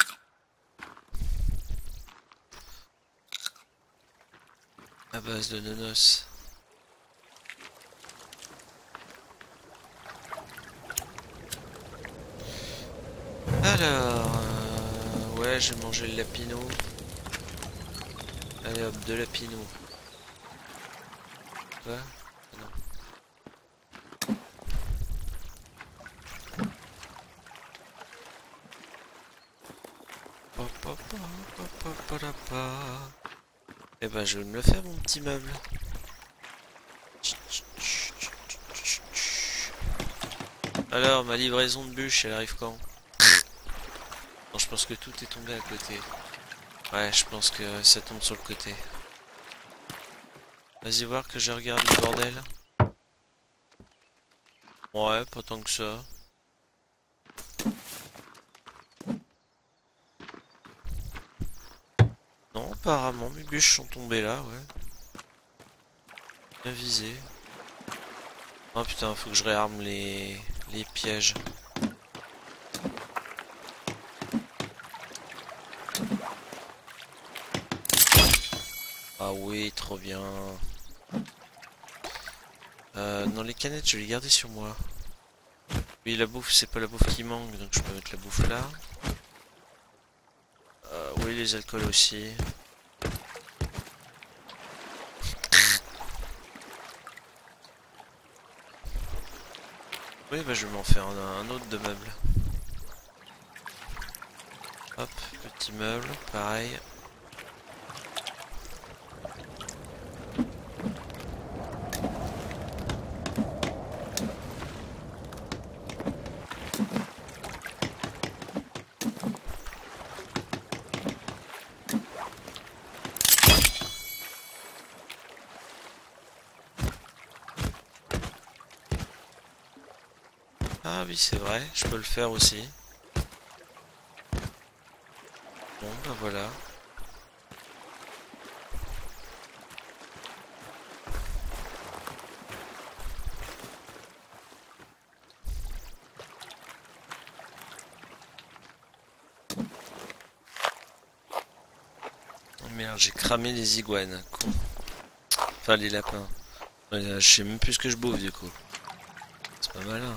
À base de nonos. Alors... euh, ouais, j'ai mangé le lapino. Allez hop, de lapino. Quoi? Non. Eh ben je vais me le faire mon petit meuble. Alors ma livraison de bûches elle arrive quand? Non, je pense que tout est tombé à côté. Ouais, je pense que ça tombe sur le côté. Vas-y voir que je regarde le bordel. Ouais, pas tant que ça. Non, apparemment mes bûches sont tombées là, ouais. Bien visé. Oh putain, faut que je réarme les, les pièges. Ah oui, trop bien. Euh, non, les canettes, je vais les garder sur moi. Oui, la bouffe, c'est pas la bouffe qui manque, donc je peux mettre la bouffe là. Euh, oui, les alcools aussi. Oui, bah je vais m'en faire un, un autre de meuble. Hop, petit meuble, pareil. Ah oui, c'est vrai, je peux le faire aussi. Bon, bah voilà. Oh merde, j'ai cramé les iguanes, con. Enfin, les lapins. Ouais, je sais même plus ce que je bouffe du coup. C'est pas malin.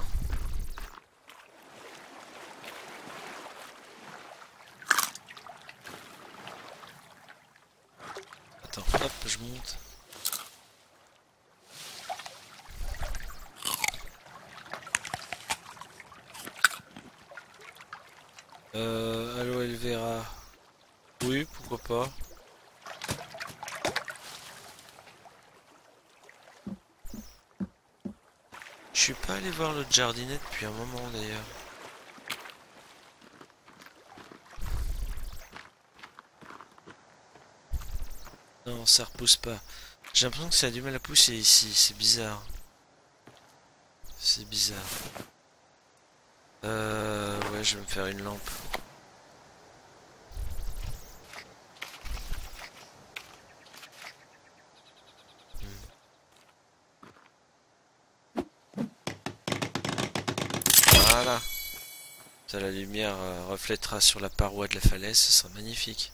Attends, hop, je monte. Euh, aloe vera. Oui, pourquoi pas. Je suis pas allé voir l'autre jardinet depuis un moment d'ailleurs. Non, ça repousse pas. J'ai l'impression que ça a du mal à pousser ici, c'est bizarre. C'est bizarre. Euh, ouais, je vais me faire une lampe. Voilà. Ça, la lumière euh, reflètera sur la paroi de la falaise, ce sera magnifique.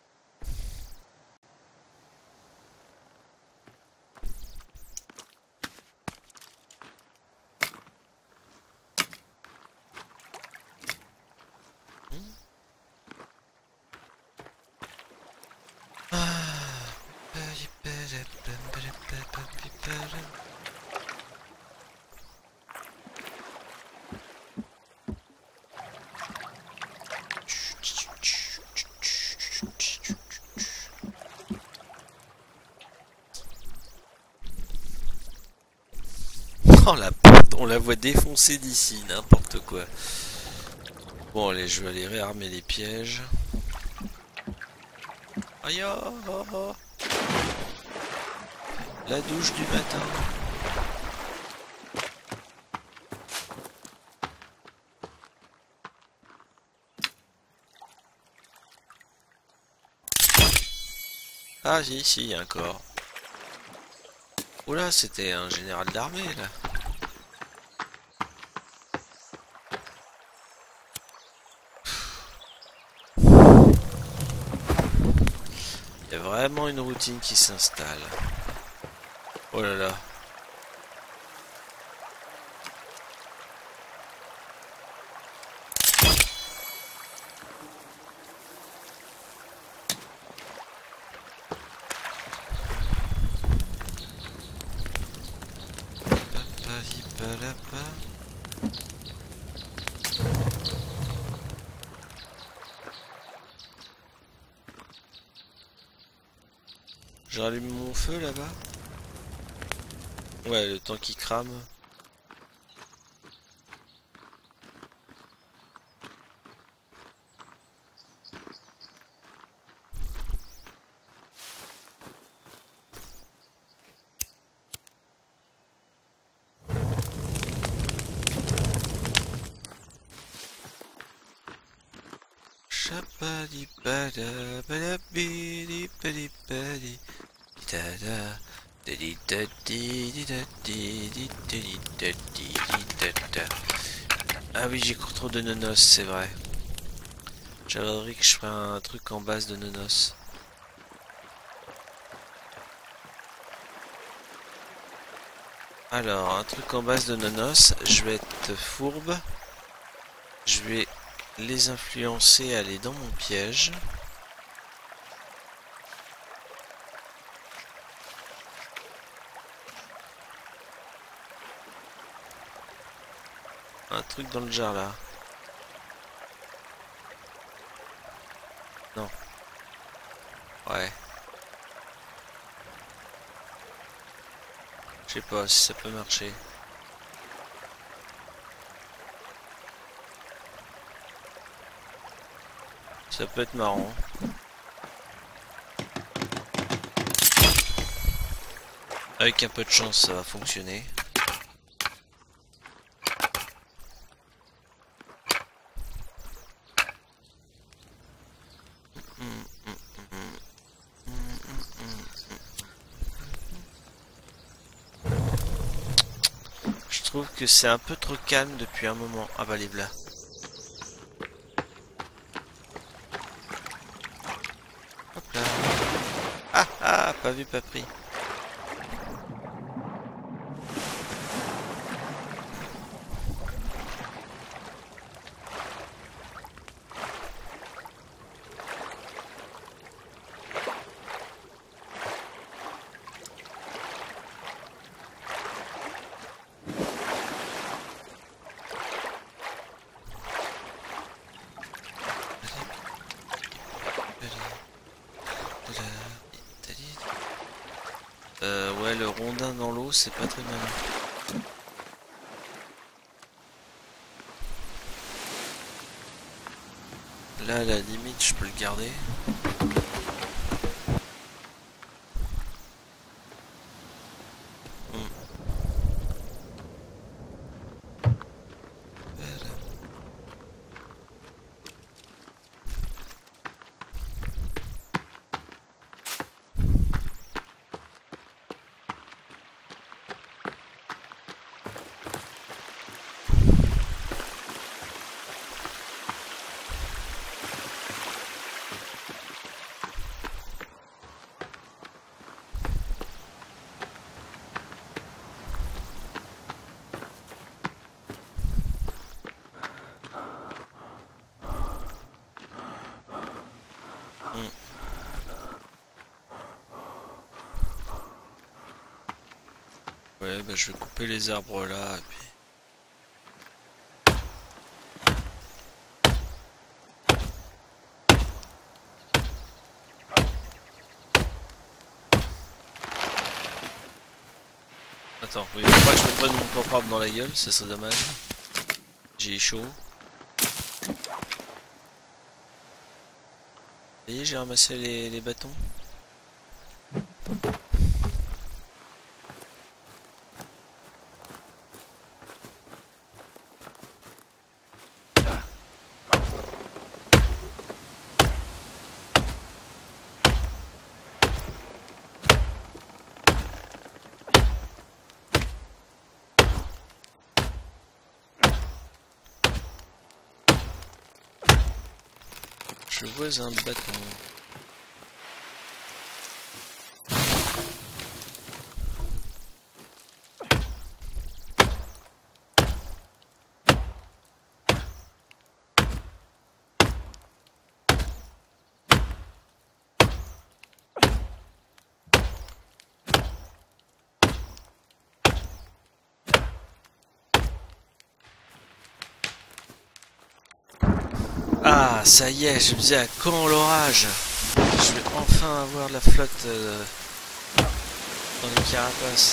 Oh la porte, on la voit défoncer d'ici, n'importe quoi. Bon allez, je vais aller réarmer les pièges. Aïe, oh, oh, oh. La douche du matin. Ah si, si, il y a un corps. Oula, c'était un général d'armée là. Il y a vraiment une routine qui s'installe. Oh là là. Je rallume mon feu là-bas. Ouais, le temps qui crame. Ah oui, j'ai trop de nonos, c'est vrai. J'avais que je ferais un truc en base de nonos. Alors, un truc en base de nonos, je vais être fourbe. Je vais les influencer à aller dans mon piège. Un truc dans le jar là. Non. Ouais. Je sais pas si ça peut marcher. Ça peut être marrant. Avec un peu de chance, ça va fonctionner. Je trouve que c'est un peu trop calme depuis un moment. Ah bah les blas. Hop là. Ah ah, pas vu, pas pris. Euh, ouais, le rondin dans l'eau, c'est pas très mal. Là, à la limite, je peux le garder. Hmm. Ouais, bah je vais couper les arbres là, et puis... Attends, oui, faut pas que je me prenne mon propre arbre dans la gueule, ça serait dommage. J'ai chaud. Vous voyez, j'ai ramassé les, les bâtons. Je vois un bâton. Ah, ça y est, je me disais à quand l'orage? Je vais enfin avoir la flotte euh, dans les carapaces.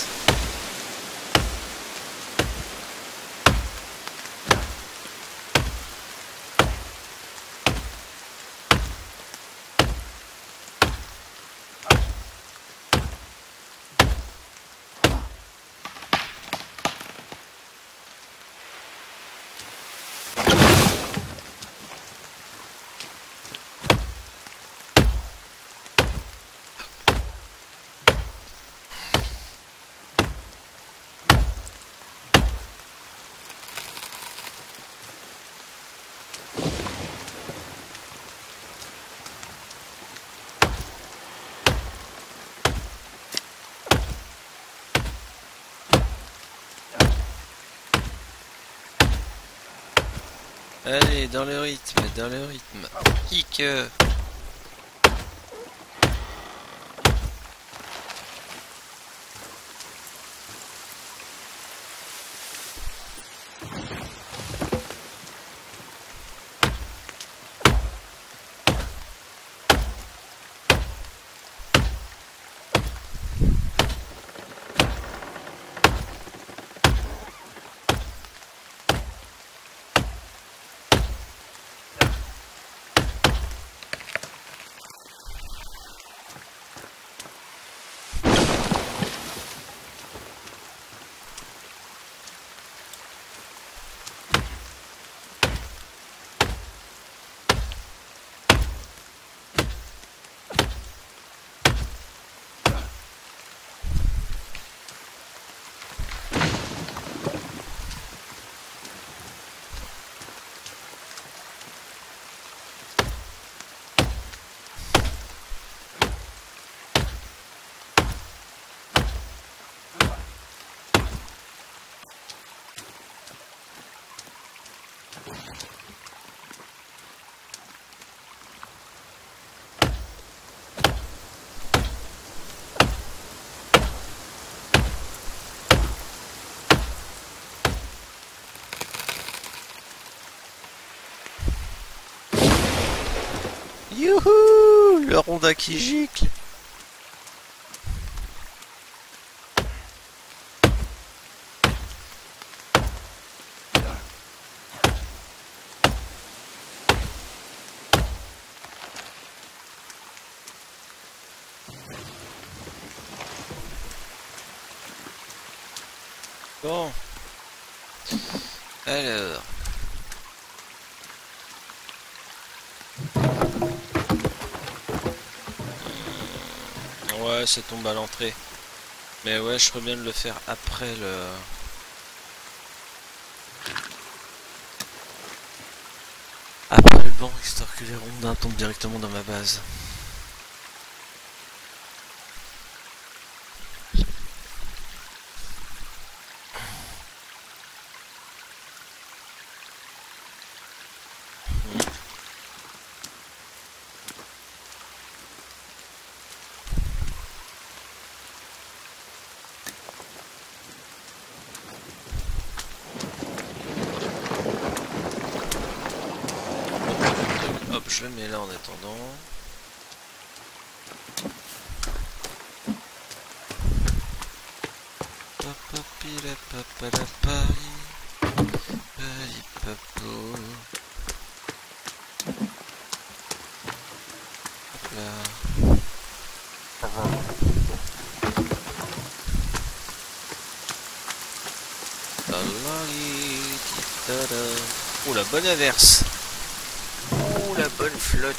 Allez, dans le rythme, dans le rythme. Hic. Youhou, le ronda qui gicle. Bon. Alors. Ouais, ça tombe à l'entrée. Mais ouais, je ferais bien de le faire après le... Après le banc, histoire que les rondins tombent directement dans ma base. Hop, je le mets là en attendant. Hop là. Oh la bonne averse. Oh la bonne flotte.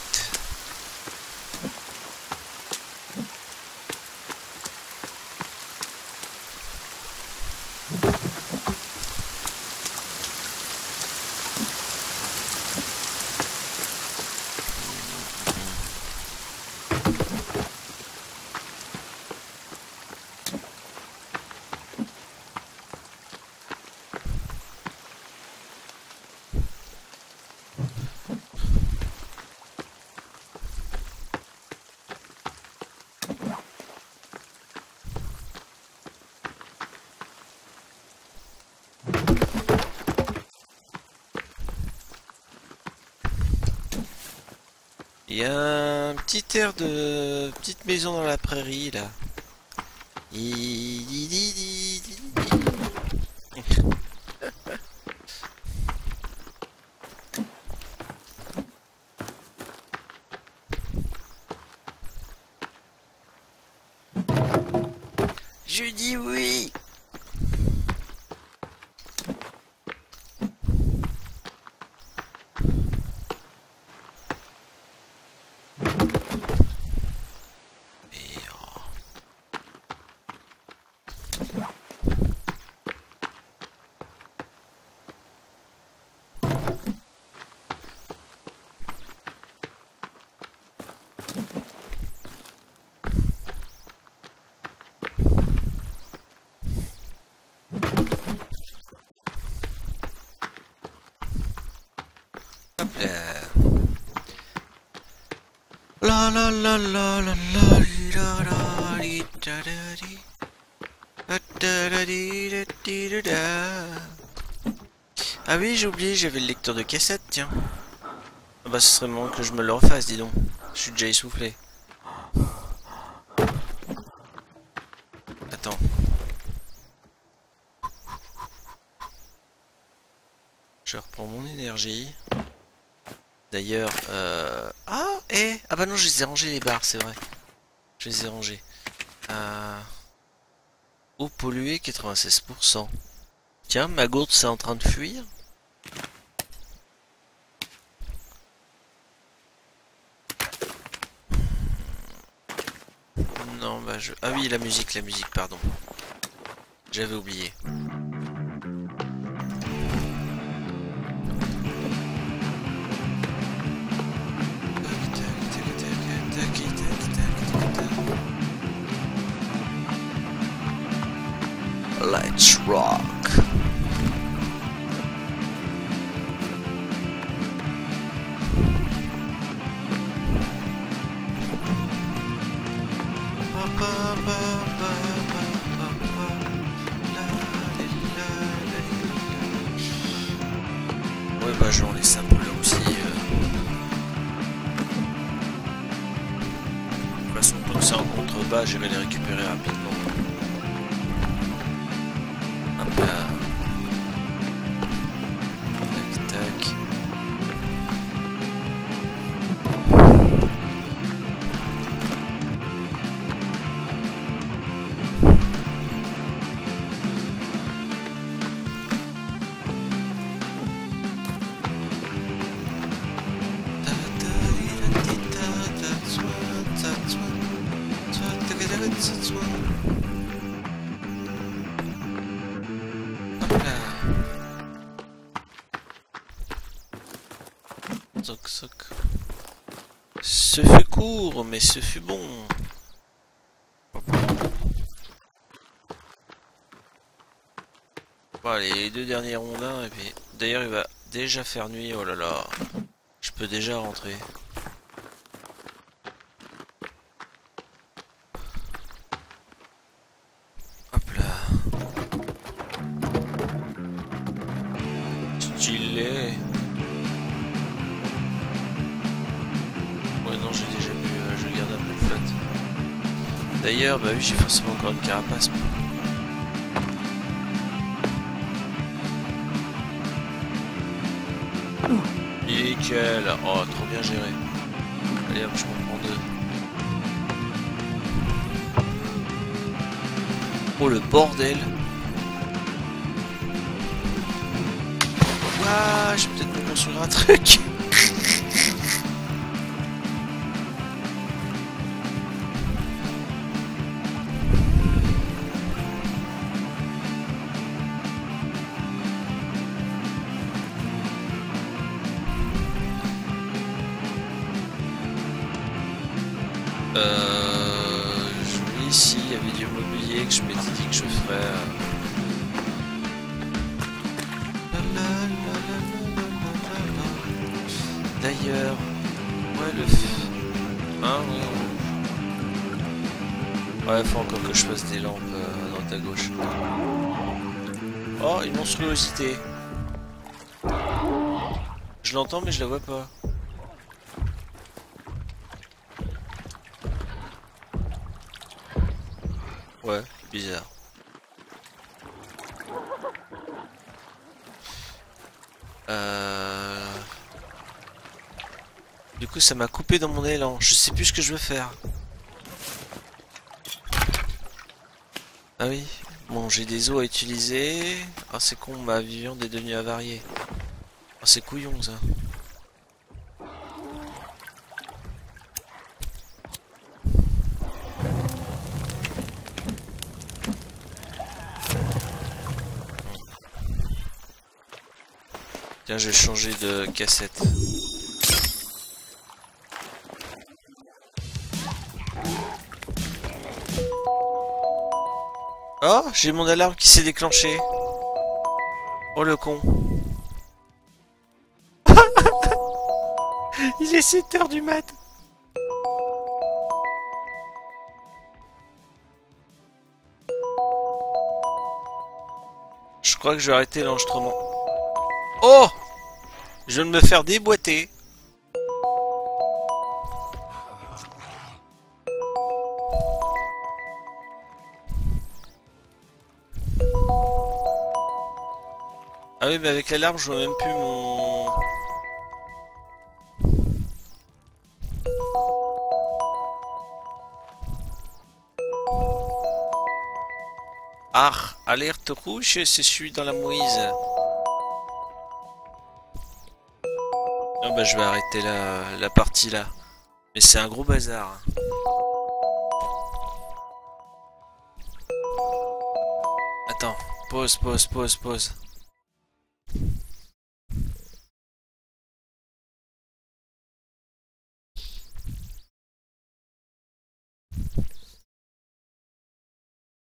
Il y a un petit air de petite maison dans la prairie là. Di- di- di- di- di- di. Je dis oui. Et oh. Hop là. La la la la la la la la li da da di. Da da da di da di da da. Ah oui, j'ai oublié, j'avais le lecteur de cassette, tiens. Ah bah ce serait le moment que je me le refasse, dis donc. Je suis déjà essoufflé. Attends. Je reprends mon énergie. D'ailleurs, euh... ah, eh ah bah non, je les ai rangés les barres, c'est vrai. Je les ai rangés. Euh... Eau polluée, quatre-vingt-seize pour cent. Tiens, ma gourde, c'est en train de fuir. Non, bah je... Ah oui, la musique, la musique, pardon. J'avais oublié. Let's rock. Ouais bah j'en laisse un peu là aussi. Euh... De toute façon tant que c'est en contrebas, j'irai les récupérer rapidement. Hop là. Tac tac. Hop là. Zoc zoc. Ce fut court, mais ce fut bon. Bon, allez, les deux derniers rondins, et puis... D'ailleurs, il va déjà faire nuit, oh là là. Je peux déjà rentrer. Hop là. Stylé. Ouais, non, j'ai déjà vu, euh, je garde un peu de flotte. D'ailleurs, bah oui, j'ai forcément encore une carapace. Nickel. Oh, trop bien géré. Allez hop, je m'en prends deux. Oh, le bordel. Ah, je vais peut-être me construire un truc. Euh, je vais ici, il y avait du mobilier que je m'étais dit que je ferais. D'ailleurs, ouais le f... Hein, ouais. Ouais, faut encore que je fasse des lampes euh, dans ta gauche. Oh, une monstruosité. Je l'entends mais je la vois pas. Ouais, bizarre. Euh... Du coup, ça m'a coupé dans mon élan. Je sais plus ce que je veux faire. Ah oui. Bon, j'ai des os à utiliser. Ah, c'est con, ma viande est devenue avariée. Ah, c'est couillon, ça. Tiens, je vais changer de cassette. Oh, j'ai mon alarme qui s'est déclenchée. Oh le con. Il est sept heures du mat. Je crois que je vais arrêter l'enregistrement. Oh! Je viens de me faire déboîter. Ah oui, mais avec l'alarme, je vois même plus mon... Ah, alerte rouge, c'est celui dans la mouise. Ah bah je vais arrêter la, la partie là. Mais c'est un gros bazar. Attends, pause, pause, pause, pause.